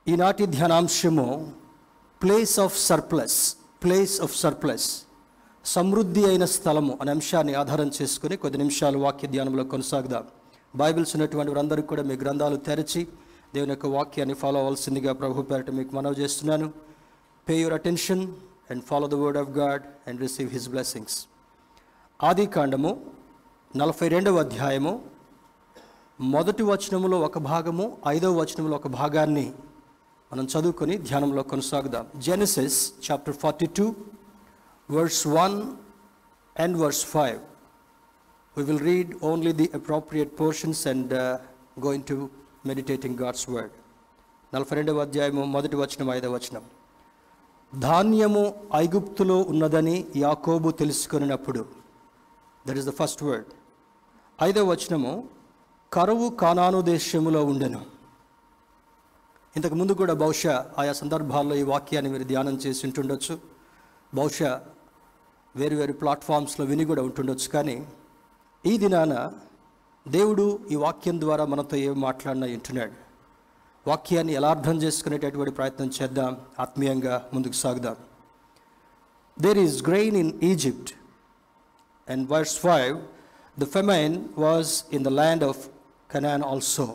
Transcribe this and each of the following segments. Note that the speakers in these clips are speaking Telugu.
ఈనాటి ధ్యానాంశము ప్లేస్ ఆఫ్ సర్ప్లస్, సమృద్ధి అయిన స్థలము అనే అంశాన్ని ఆధారం చేసుకుని కొద్ది నిమిషాలు వాక్య ధ్యానంలో కొనసాగుదాం. బైబిల్స్ ఉన్నటువంటి వారందరికీ కూడా మీ గ్రంథాలు తెరచి దేవుని యొక్క వాక్యాన్ని ఫాలో అవ్వాల్సిందిగా ప్రభు పేరిట మీకు మనవి చేస్తున్నాను. Pay your attention and follow the word of God and receive his blessings. ఆది కాండము 42వ అధ్యాయము 1వ వచనములో ఒక భాగము 5వ వచనములో ఒక భాగాన్ని మనం చదువుకొని ధ్యానంలో కొనసాగుదాం. Genesis chapter 42 verse 1 and verse 5. We will read only the appropriate portions and go into meditating God's word. 42వ అధ్యాయము 1వ వచనం 5వ వచనం. ధాన్యము ఐగుప్తులో ఉన్నదని యాకోబు తెలుసుకొనినప్పుడు, that is the first word. 5వ వచనము, కరువు కానాను దేశములో ఉండెను. ఇంతకు ముందు కూడా బహుశా ఆయా సందర్భాల్లో ఈ వాక్యాన్ని మీరు ధ్యానం చేసి ఉంటుండొచ్చు, బహుశా వేరు ప్లాట్ఫామ్స్లో విని కూడా ఉంటుండొచ్చు. కానీ ఈ దినాన దేవుడు ఈ వాక్యం ద్వారా మనతో ఏం మాట్లాడినా వింటున్నాడు. వాక్యాన్ని ఎలా అర్థం చేసుకునేటటువంటి ప్రయత్నం చేద్దాం, ఆత్మీయంగా ముందుకు సాగుదాం. There is grain in Egypt and verse 5, the famine was in the land of Canaan also.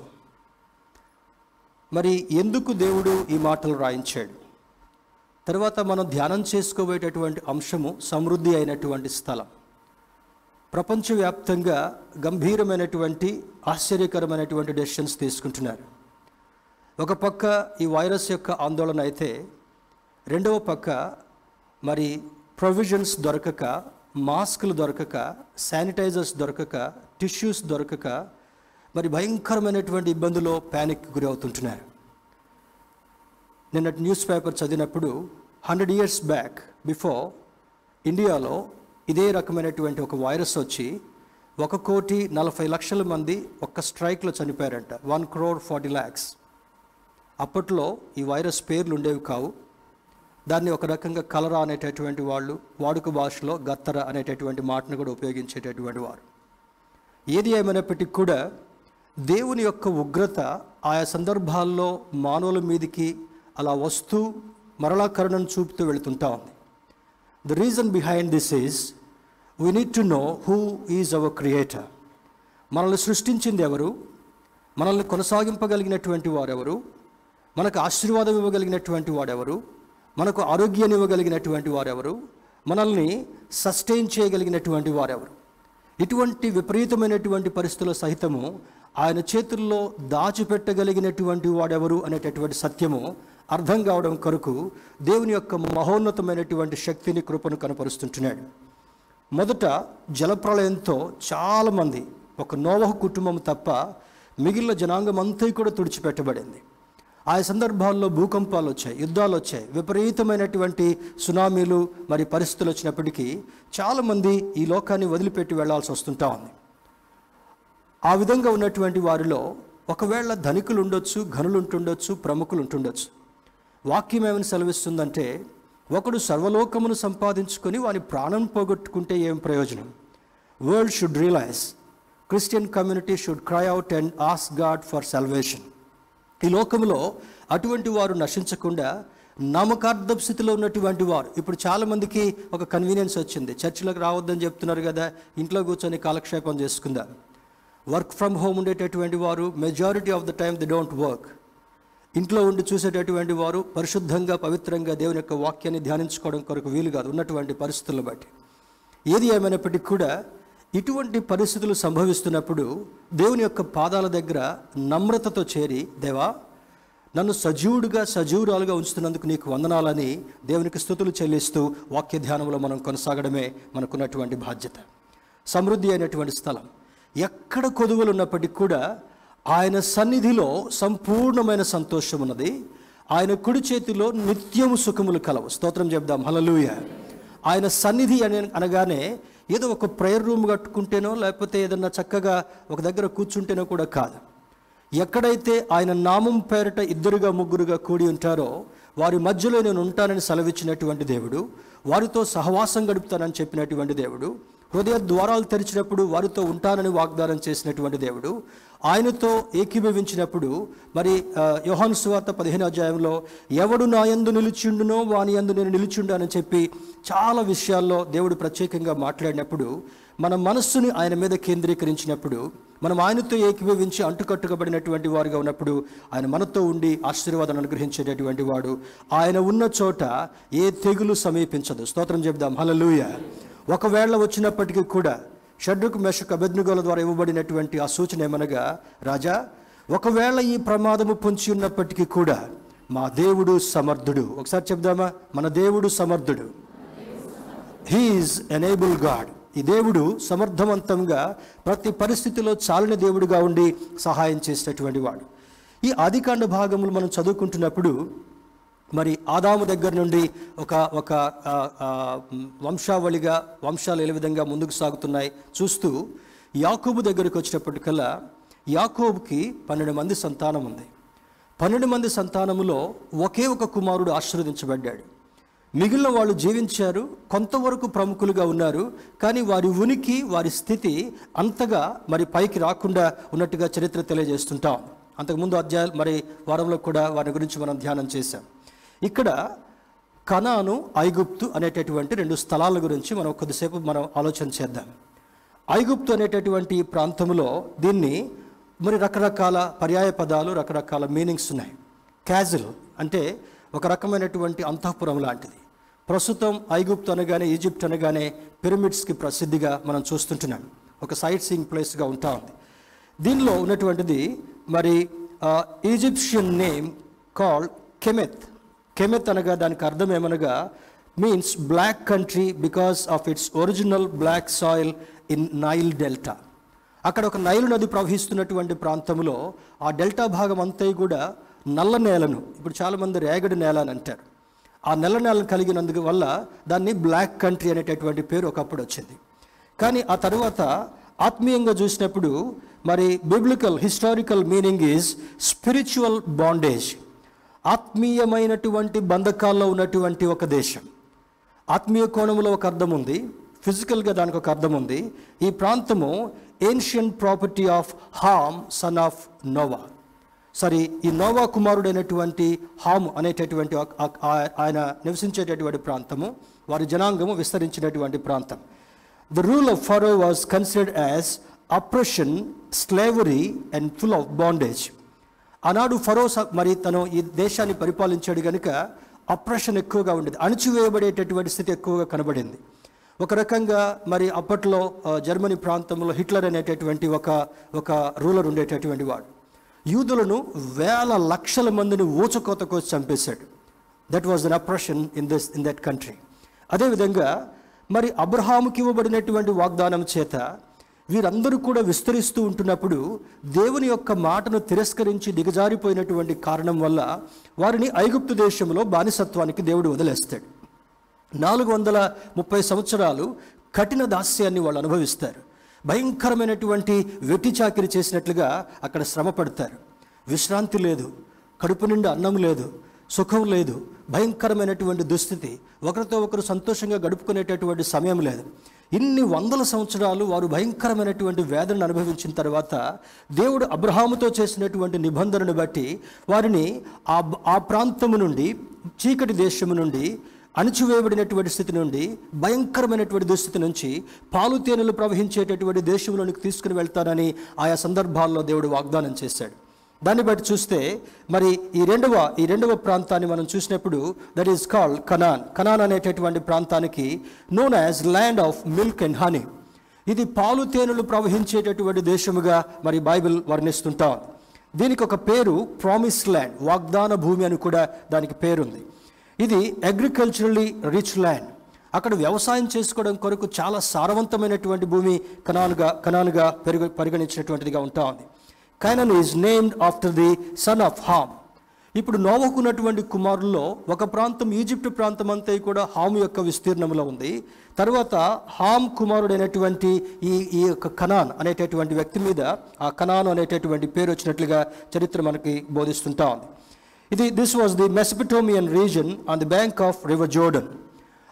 మరి ఎందుకు దేవుడు ఈ మాటలు రాయించాడు? తర్వాత మనం ధ్యానం చేసుకోబోయేటటువంటి అంశము సమృద్ధి అయినటువంటి స్థలం. ప్రపంచవ్యాప్తంగా గంభీరమైనటువంటి ఆశ్చర్యకరమైనటువంటి డెసిషన్స్ తీసుకుంటున్నారు. ఒక పక్క ఈ వైరస్ యొక్క ఆందోళన అయితే, రెండవ పక్క మరి ప్రొవిజన్స్ దొరకక, మాస్కులు దొరకక, శానిటైజర్స్ దొరకక, టిష్యూస్ దొరకక మరి భయంకరమైనటువంటి ఇబ్బందులో ప్యానిక్ గురి అవుతుంటున్నారు. నిన్నటి న్యూస్ పేపర్ చదివినప్పుడు 100 years బ్యాక్ బిఫోర్ ఇండియాలో ఇదే రకమైనటువంటి ఒక వైరస్ వచ్చి 1,40,40,00,000 మంది ఒక్క స్ట్రైక్లో చనిపోయారంట. 1,40,00,000. అప్పట్లో ఈ వైరస్ పేర్లు ఉండేవి కావు. దాన్ని ఒక రకంగా కలరా అనేటటువంటి వాళ్ళు, వాడుక భాషలో గత్తర అనేటటువంటి మాటను కూడా ఉపయోగించేటటువంటి వారు. ఏది ఏమైనప్పటికీ కూడా దేవుని యొక్క ఉగ్రత ఆయా సందర్భాల్లో మానవుల మీదికి అలా వస్తూ మరలా కరుణను చూపుతూ వెళుతుంటా ఉంది. The reason behind this is we need to know who is our creator. మనల్ని సృష్టించింది ఎవరు, మనల్ని కొనసాగింపగలిగినటువంటి వారెవరు, మనకు ఆశీర్వాదం ఇవ్వగలిగినటువంటి వాడెవరు, మనకు ఆరోగ్యాన్ని ఇవ్వగలిగినటువంటి వారెవరు, మనల్ని సస్టైన్ చేయగలిగినటువంటి వారెవరు. ఇటువంటి విపరీతమైనటువంటి పరిస్థితుల సహితము ఆయన చేతుల్లో దాచిపెట్టగలిగినటువంటి వాడెవరు అనేటటువంటి సత్యము అర్థం కావడం కొరకు దేవుని యొక్క మహోన్నతమైనటువంటి శక్తిని, కృపను కనపరుస్తుంటున్నాడు. మొదట జలప్రళయంతో చాలామంది, ఒక నోవహు కుటుంబం తప్ప మిగిలిన జనాంగం అంతా కూడా తుడిచిపెట్టబడింది. ఆయా సందర్భాల్లో భూకంపాలు వచ్చాయి, యుద్ధాలు వచ్చాయి, విపరీతమైనటువంటి సునామీలు మరి పరిస్థితులు వచ్చినప్పటికీ చాలామంది ఈ లోకాన్ని వదిలిపెట్టి వెళ్లాల్సి వస్తుంటా ఉంది. ఆ విధంగా ఉన్నటువంటి వారిలో ఒకవేళ ధనికులు ఉండొచ్చు, ఘనులు ఉంటుండొచ్చు, ప్రముఖులు ఉంటుండొచ్చు. వాక్యం ఏమని సెలవిస్తుందంటే, ఒకడు సర్వలోకమును సంపాదించుకొని వాని ప్రాణం పోగొట్టుకుంటే ఏం ప్రయోజనం? World should realise, Christian community should cry out and ask God for salvation. ఈ లోకంలో అటువంటి వారు నశించకుండా నమ్మకార్థపు స్థితిలో ఉన్నటువంటి వారు, ఇప్పుడు చాలామందికి ఒక కన్వీనియన్స్ వచ్చింది, చర్చిలకు రావద్దని చెప్తున్నారు కదా, ఇంట్లో కూర్చొని కాలక్షేపం చేసుకుందాం. వర్క్ ఫ్రమ్ హోమ్ ఉండేటటువంటి వారు majority of the time they don't work. ఇంట్లో ఉండి చూసేటటువంటి వారు పరిశుద్ధంగా, పవిత్రంగా దేవుని యొక్క వాక్యాన్ని ధ్యానించుకోవడం కొరకు వీలు కాదు ఉన్నటువంటి పరిస్థితులను బట్టి. ఏది ఏమైనప్పటికీ కూడా ఇటువంటి పరిస్థితులు సంభవిస్తున్నప్పుడు దేవుని యొక్క పాదాల దగ్గర నమ్రతతో చేరి, దేవా నన్ను సజీవురాలుగా ఉంచుతున్నందుకు నీకు వందనాలని దేవునికి స్తుతులు చెల్లిస్తూ వాక్య ధ్యానంలో మనం కొనసాగడమే మనకున్నటువంటి బాధ్యత. సమృద్ధి అయినటువంటి స్థలం, ఎక్కడ కొదువులు ఉన్నప్పటికీ కూడా ఆయన సన్నిధిలో సంపూర్ణమైన సంతోషం ఉన్నది. ఆయన కుడి చేతిలో నిత్యము సుఖములు కలవు. స్తోత్రం చెప్దాం, హల్లెలూయా. ఆయన సన్నిధి అనగానే ఏదో ఒక ప్రేయర్ రూమ్ కట్టుకుంటేనో లేకపోతే ఏదన్నా చక్కగా ఒక దగ్గర కూర్చుంటేనో కూడా కాదు. ఎక్కడైతే ఆయన నామం పేరిట 2-3 కూడి ఉంటారో వారి మధ్యలో నేను ఉంటానని సెలవిచ్చినటువంటి దేవుడు, వారితో సహవాసం గడుపుతానని చెప్పినటువంటి దేవుడు, హృదయ ద్వారాలు తెరిచినప్పుడు వారితో ఉంటానని వాగ్దానం చేసినటువంటి దేవుడు, ఆయనతో ఏకీభవించినప్పుడు మరి యోహాను సువార్త 15వ అధ్యాయంలో ఎవడు నా యందు నిలిచిండునో వాని యందు నేను నిలిచిండానని చెప్పి చాలా విషయాల్లో దేవుడు ప్రత్యేకంగా మాట్లాడినప్పుడు, మన మనస్సుని ఆయన మీద కేంద్రీకరించినప్పుడు, మనం ఆయనతో ఏకీభవించి అంటుకట్టుకబడినటువంటి వారుగా ఉన్నప్పుడు ఆయన మనతో ఉండి ఆశీర్వాదాన్ని అనుగ్రహించేటటువంటి వాడు. ఆయన ఉన్న చోట ఏ తెగులు సమీపించదు. స్తోత్రం చెప్దాం, హల్లెలూయా. ఒకవేళ వచ్చినప్పటికీ కూడా షడ్రకు మెషకు అబేద్నెగోల ద్వారా ఇవ్వబడినటువంటి ఆ సూచన ఏమనగా, రాజా, ఒకవేళ ఈ ప్రమాదము పొంచి ఉన్నప్పటికీ కూడా మా దేవుడు సమర్థుడు. ఒకసారి చెప్దామా, మన దేవుడు సమర్థుడు. He is an able God. ఈ దేవుడు సమర్థవంతంగా ప్రతి పరిస్థితిలో చాలిన దేవుడిగా ఉండి సహాయం చేసేటటువంటి వాడు. ఈ ఆదికాండ భాగములు మనం చదువుకుంటున్నప్పుడు మరి ఆదాము దగ్గర నుండి ఒక వంశావళిగా వంశాలు ఏ విధంగా ముందుకు సాగుతున్నాయి చూస్తూ యాకోబు దగ్గరికి వచ్చినప్పటికల్లా యాకోబుకి 12 మంది సంతానం ఉంది. 12 మంది సంతానములో ఒకే ఒక కుమారుడు ఆశీర్వదించబడ్డాడు. మిగిలిన వాళ్ళు జీవించారు, కొంతవరకు ప్రముఖులుగా ఉన్నారు, కానీ వారి ఉనికి, వారి స్థితి అంతగా మరి పైకి రాకుండా ఉన్నట్టుగా చరిత్ర తెలియజేస్తుంటాం. అంతకుముందు అధ్యాయాలు మరి వారంలో కూడా వారి గురించి మనం ధ్యానం చేశాం. ఇక్కడ కనాను, ఐగుప్తు అనేటటువంటి 2 స్థలాల గురించి మనం కొద్దిసేపు మనం ఆలోచన చేద్దాం. ఐగుప్తు అనేటటువంటి ప్రాంతంలో దీన్ని మరి రకరకాల పర్యాయ పదాలు, రకరకాల మీనింగ్స్ ఉన్నాయి. క్యాజిల్ అంటే ఒక రకమైనటువంటి అంతఃపురం లాంటిది. ప్రస్తుతం ఐగుప్తు అనగానే, ఈజిప్ట్ అనగానే పిరమిడ్స్కి ప్రసిద్ధిగా మనం చూస్తుంటున్నాం. ఒక సైట్ సీయింగ్ ప్లేస్గా ఉంటా ఉంది. దీనిలో ఉన్నటువంటిది మరి Egyptian name called Kemet. Kemet అనగా దానికి అర్థం ఏమనగా means black country because of its original black soil in Nile delta. అక్కడ ఒక నైలు నది ప్రవహిస్తున్నటువంటి ప్రాంతంలో ఆ డెల్టా భాగం అంతా కూడా నల్ల నేలను, ఇప్పుడు చాలామంది రేగడి నేల అని అంటారు, ఆ నల్ల నేలను కలిగినందుకు వల్ల దాన్ని బ్లాక్ కంట్రీ అనేటటువంటి పేరు ఒకప్పుడు వచ్చింది. కానీ ఆ తర్వాత ఆత్మీయంగా చూసినప్పుడు మరి biblical historical meaning is spiritual bondage. ఆత్మీయమైనటువంటి బంధకాల్లో ఉన్నటువంటి ఒక దేశం. ఆత్మీయ కోణంలో ఒక అర్థం ఉంది, ఫిజికల్గా దానికి ఒక అర్థం ఉంది. ఈ ప్రాంతము ancient property of Ham son of Noah. సరే, ఈ నోవా కుమారుడైనటువంటి హామ్ అనేటటువంటి ఆయన నివసించేటటువంటి ప్రాంతము, వారి జనాంగము విస్తరించినటువంటి ప్రాంతం. The rule of Pharaoh was considered as oppression, slavery and full of bondage. ఆనాడు ఫరో మరి తను ఈ దేశాన్ని పరిపాలించాడు కనుక అప్రెషన్ ఎక్కువగా ఉండేది, అణచివేయబడేటటువంటి స్థితి ఎక్కువగా కనబడింది. ఒక రకంగా మరి అప్పట్లో జర్మనీ ప్రాంతంలో హిట్లర్ అనేటటువంటి ఒక రూలర్ ఉండేటటువంటి వాడు యూదులను వేల లక్షల మందిని ఊచకోత కోసి చంపేశాడు. That was an oppression in that country. అదేవిధంగా మరి అబ్రహాముకి ఇవ్వబడినటువంటి వాగ్దానం చేత వీరందరూ కూడా విస్తరిస్తూ ఉంటున్నప్పుడు దేవుని యొక్క మాటను తిరస్కరించి దిగజారిపోయినటువంటి కారణం వల్ల వారిని ఐగుప్తు దేశంలో బానిసత్వానికి దేవుడు వదిలేస్తాడు. 430 సంవత్సరాలు కఠిన దాస్యాన్ని వాళ్ళు అనుభవిస్తారు. భయంకరమైనటువంటి వెట్టి చాకిరి చేసినట్లుగా అక్కడ శ్రమ పడతారు. విశ్రాంతి లేదు, కడుపు నిండా అన్నం లేదు, సుఖం లేదు, భయంకరమైనటువంటి దుస్థితి, ఒకరితో ఒకరు సంతోషంగా గడుపుకునేటటువంటి సమయం లేదు. ఇన్ని వందల సంవత్సరాలు వారు భయంకరమైనటువంటి వేదనను అనుభవించిన తర్వాత దేవుడు అబ్రహాముతో చేసినటువంటి నిబంధనను బట్టి వారిని ఆ ప్రాంతము నుండి, చీకటి దేశము నుండి, అణచివేయబడినటువంటి స్థితి నుండి, భయంకరమైనటువంటి దుస్థితి నుంచి పాలు తేనెలు ప్రవహించేటటువంటి దేశంలోనికి తీసుకుని వెళ్తానని ఆయా సందర్భాల్లో దేవుడు వాగ్దానం చేశాడు. దాన్ని బట్టి చూస్తే మరి ఈ రెండవ ప్రాంతాన్ని మనం చూసినప్పుడు that is called Canaan. Canaan అనేటటువంటి ప్రాంతానికి known as land of milk and honey. ఇది పాలు తేనెలు ప్రవహించేటటువంటి దేశముగా మరి బైబిల్ వర్ణిస్తుంటాం. దీనికి ఒక పేరు ప్రామిస్ ల్యాండ్, వాగ్దాన భూమి అని కూడా దానికి పేరుంది. ఇది అగ్రికల్చరలీ రిచ్ ల్యాండ్. అక్కడ వ్యవసాయం చేసుకోవడం కొరకు చాలా సారవంతమైనటువంటి భూమి కనానుగా పరిగణించినటువంటిదిగా ఉంటా ఉంది. Canaan is named after the son of Ham. ఇప్పుడు నోవహుకున్నటువంటి కుమారుల్లో ఒక ప్రాంతం ఈజిప్ట్ ప్రాంతం అంతా కూడా హాము యొక్క విస్తీర్ణంలో ఉంది. తర్వాత హామ్ కుమారుడైనటువంటి ఈ యొక్క కనాన్ అనేటటువంటి వ్యక్తి మీద ఆ కనాను అనేటటువంటి పేరు వచ్చినట్లుగా చరిత్ర మనకి బోధిస్తుంటా ఉంది. This was the Mesopotamian region on the bank of river Jordan.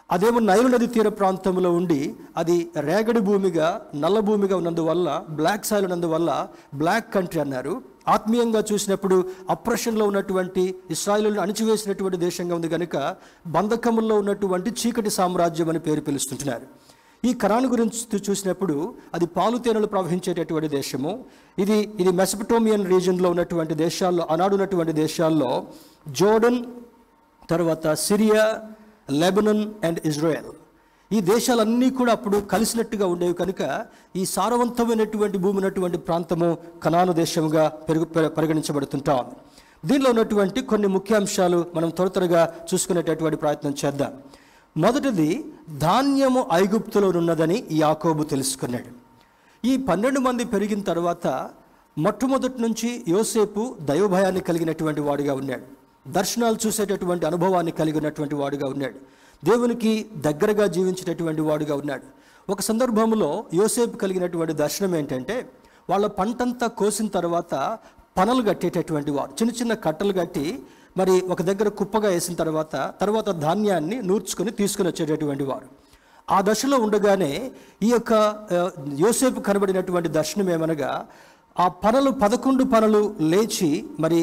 అదేమో నైలు నది తీర ప్రాంతంలో ఉండి అది రేగడి భూమిగా నల్ల భూమిగా ఉన్నందువల్ల, బ్లాక్ సాయిల్ ఉన్నందువల్ల బ్లాక్ కంట్రీ అన్నారు. ఆత్మీయంగా చూసినప్పుడు అప్రెషన్లో ఉన్నటువంటి ఇశ్రాయేలును అణిచివేసినటువంటి దేశంగా ఉంది కనుక బంధకముల్లో ఉన్నటువంటి చీకటి సామ్రాజ్యం అని పేరు పిలుస్తుంటున్నారు. ఈ కనాను గురించి చూసినప్పుడు అది పాలు తేనెలు ప్రవహించేటటువంటి దేశము. ఇది మెసపటోమియన్ రీజియన్లో ఉన్నటువంటి దేశాల్లో, ఆనాడు ఉన్నటువంటి దేశాల్లో జోర్డన్, తర్వాత సిరియా, లెబనన్ అండ్ ఇజ్రాయెల్, ఈ దేశాలన్నీ కూడా అప్పుడు కలిసినట్టుగా ఉండేవి కనుక ఈ సారవంతమైనటువంటి భూమి ఉన్నటువంటి ప్రాంతము కనాను దేశముగా పరిగణించబడుతుంటాం. దీనిలో ఉన్నటువంటి కొన్ని ముఖ్యాంశాలు మనం త్వరగా చూసుకునేటటువంటి ప్రయత్నం చేద్దాం. మొదటిది, ధాన్యము ఐగుప్తులో ఉన్నదని యాకోబు తెలుసుకున్నాడు. ఈ 12 మంది పెరిగిన తర్వాత మొట్టమొదటి నుంచి యోసేపు దైవభయాన్ని కలిగినటువంటి వాడిగా ఉన్నాడు. దర్శనాలు చూసేటటువంటి అనుభవాన్ని కలిగినటువంటి వాడుగా ఉన్నాడు. దేవునికి దగ్గరగా జీవించేటటువంటి వాడుగా ఉన్నాడు. ఒక సందర్భంలో యోసేపు కలిగినటువంటి దర్శనం ఏంటంటే, వాళ్ళ పంటంతా కోసిన తర్వాత పనలు కట్టేటటువంటి వాడు. చిన్న చిన్న కట్టలు కట్టి మరి ఒక దగ్గర కుప్పగా వేసిన తర్వాత ధాన్యాన్ని నూర్చుకొని తీసుకుని వచ్చేటటువంటి వాడు. ఆ దశలో ఉండగానే ఈ యొక్క యోసేపు కనబడినటువంటి దర్శనం ఏమనగా, ఆ పనలు 11 పనలు లేచి మరి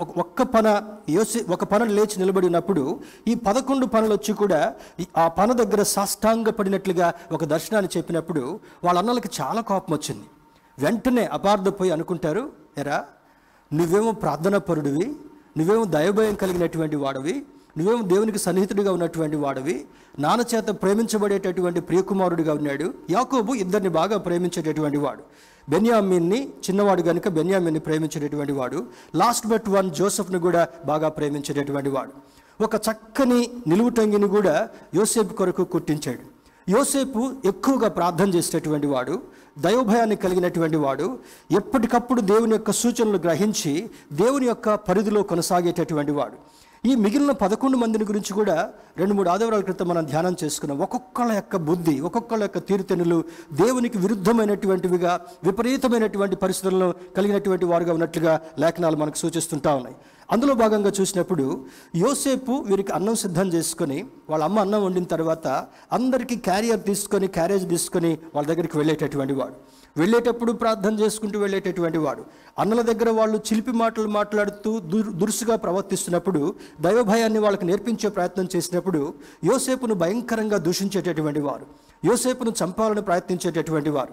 ఒక పన లేచి నిలబడినప్పుడు ఈ 11 పనులు వచ్చి కూడా ఆ పన దగ్గర సాష్టాంగ పడినట్లుగా ఒక దర్శనాన్ని చెప్పినప్పుడు వాళ్ళ అన్నలకి చాలా కోపం వచ్చింది. వెంటనే అపార్థపోయి అనుకుంటారు, ఎరా నువ్వేమో ప్రార్థనా పరుడివి, నువ్వేమో దైవభయం కలిగినటువంటి వాడవి, నువ్వేమో దేవునికి సన్నిహితుడిగా ఉన్నటువంటి వాడవి, నాన్న చేత ప్రేమించబడేటటువంటి ప్రియకుమారుడిగా ఉన్నాడు. యాకోబు ఇద్దరిని బాగా ప్రేమించేటటువంటి వాడు. బెన్యామిన్ని చిన్నవాడు కనుక బెన్యామిన్ని ప్రేమించేటటువంటి వాడు. లాస్ట్ బట్ వన్ జోసెఫ్ను కూడా బాగా ప్రేమించేటటువంటి వాడు. ఒక చక్కని నిలువుటంగిని కూడా యోసేపు కొరకు కుట్టించాడు. యోసేపు ఎక్కువగా ప్రార్థన చేసేటటువంటి వాడు, దైవభయాన్ని కలిగినటువంటి వాడు. ఎప్పటికప్పుడు దేవుని యొక్క సూచనలు గ్రహించి దేవుని యొక్క పరిధిలో కొనసాగేటటువంటి వాడు. ఈ మిగిలిన 11 మందిని గురించి కూడా 2-3 ఆదివారాల క్రితం మనం ధ్యానం చేసుకున్నాం. ఒక్కొక్కళ్ళ యొక్క బుద్ధి, ఒక్కొక్కళ్ళ యొక్క తీరుతెన్నులు దేవునికి విరుద్ధమైనటువంటివిగా, విపరీతమైనటువంటి పరిస్థితులను కలిగినటువంటి వారుగా ఉన్నట్లుగా లేఖనాలు మనకు సూచిస్తుంటా ఉన్నాయి. అందులో భాగంగా చూసినప్పుడు యోసేపు వీరికి అన్నం సిద్ధం చేసుకొని, వాళ్ళ అమ్మ అన్నం వండిన తర్వాత అందరికీ క్యారేజ్ తీసుకొని వాళ్ళ దగ్గరికి వెళ్ళేటటువంటి వాడు. వెళ్ళేటప్పుడు ప్రార్థన చేసుకుంటూ వెళ్ళేటటువంటి వాడు. అన్నల దగ్గర వాళ్ళు చిలిపి మాటలు మాట్లాడుతూ దురుసుగా ప్రవర్తిస్తున్నప్పుడు, దైవభయాన్ని వాళ్ళకి నేర్పించే ప్రయత్నం చేసినప్పుడు యోసేపును భయంకరంగా దూషించేటటువంటి వారు, యోసేపును చంపాలని ప్రయత్నించేటటువంటి వారు.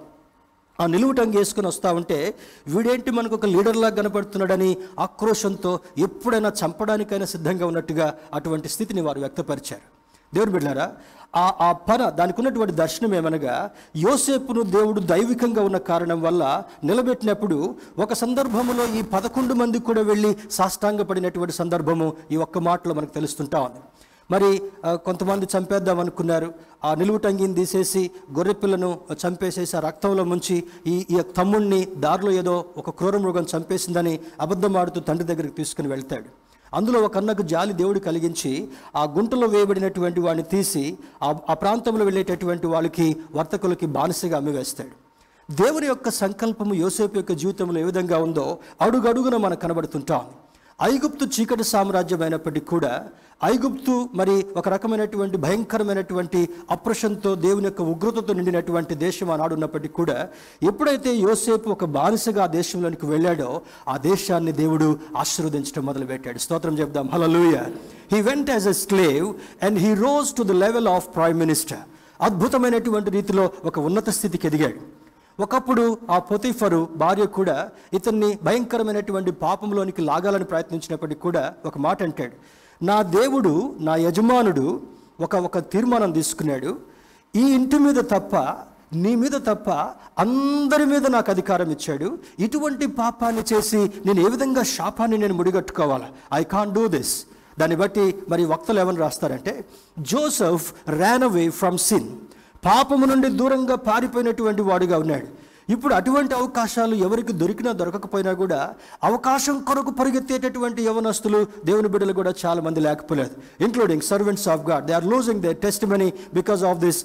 ఆ నిలువుటంగి వేసుకుని వస్తూ ఉంటే వీడేంటి మనకు ఒక లీడర్లాగా కనపడుతున్నాడని ఆక్రోషంతో ఎప్పుడైనా చంపడానికైనా సిద్ధంగా ఉన్నట్టుగా అటువంటి స్థితిని వారు వ్యక్తపరిచారు. దేవుని బిడ్డలారా, ఆ పన దానికి ఉన్నటువంటి దర్శనం ఏమనగా, యోసేపును దేవుడు దైవికంగా ఉన్న కారణం వల్ల నిలబెట్టినప్పుడు ఒక సందర్భంలో ఈ 11 మంది కూడా వెళ్ళి సాష్టాంగపడినటువంటి సందర్భము ఈ ఒక్క మాటలో మనకు తెలుస్తుంటా ఉంది. మరి కొంతమంది చంపేద్దాం అనుకున్నారు. ఆ నిలువుటంగిని తీసేసి గొర్రెపిల్లను చంపేసేసి ఆ రక్తంలో ముంచి ఈ తమ్ముడిని దారిలో ఏదో ఒక క్రూర మృగం చంపేసిందని అబద్ధం ఆడుతూ తండ్రి దగ్గరికి తీసుకుని వెళ్తాడు. అందులో ఒక అన్నకు జాలి దేవుడు కలిగించి ఆ గుంటలో వేయబడినటువంటి వాడిని తీసి ఆ ప్రాంతంలో వెళ్ళేటటువంటి వాళ్ళకి, వర్తకులకి బానిసగా అమ్మివేస్తాడు. దేవుని యొక్క సంకల్పము యోసేపు యొక్క జీవితంలో ఏ విధంగా ఉందో అడుగడుగున మనకు కనబడుతుంటాం. ఐగుప్తు చీకటి సామ్రాజ్యం అయినప్పటికీ కూడా, ఐగుప్తు మరి ఒక రకమైనటువంటి భయంకరమైనటువంటి అప్రెషన్తో, దేవుని యొక్క ఉగ్రతతో నిండినటువంటి దేశం ఆనాడు ఉన్నప్పటికీ కూడా, ఎప్పుడైతే యోసేపు ఒక బానిసగా ఆ దేశంలోనికి వెళ్ళాడో ఆ దేశాన్ని దేవుడు ఆశీర్వదించడం మొదలుపెట్టాడు. స్తోత్రం చెప్దాం, hallelujah. He went as a slave and he rose to the level of prime minister. అద్భుతమైనటువంటి రీతిలో ఒక ఉన్నత స్థితికి ఎదిగాడు. ఒకప్పుడు ఆ పొతీఫరు భార్య కూడా ఇతన్ని భయంకరమైనటువంటి పాపంలోనికి లాగాలని ప్రయత్నించినప్పటికీ కూడా ఒక మాట అంటాడు, నా దేవుడు, నా యజమానుడు ఒక తీర్మానం తీసుకున్నాడు, ఈ ఇంటి మీద తప్ప, నీ మీద తప్ప అందరి మీద నాకు అధికారం ఇచ్చాడు. ఇటువంటి పాపాన్ని చేసి నేను ఏ విధంగా శాపాన్ని నేను ముడిగట్టుకోవాలా? I can't do this. దాన్ని బట్టి మరి వక్తలు ఏమని రాస్తారంటే, Joseph ran away from sin. పాపము నుండి దూరంగా పారిపోయినటువంటి వాడుగా ఉన్నాడు. ఇప్పుడు అటువంటి అవకాశాలు ఎవరికి దొరికినా దొరకకపోయినా కూడా అవకాశం కొరకు పరిగెత్తేటటువంటి యవనస్తులు, దేవుని బిడ్డలు కూడా చాలా మంది లేకపోలేదు, including servants of God. They are losing their testimony because of this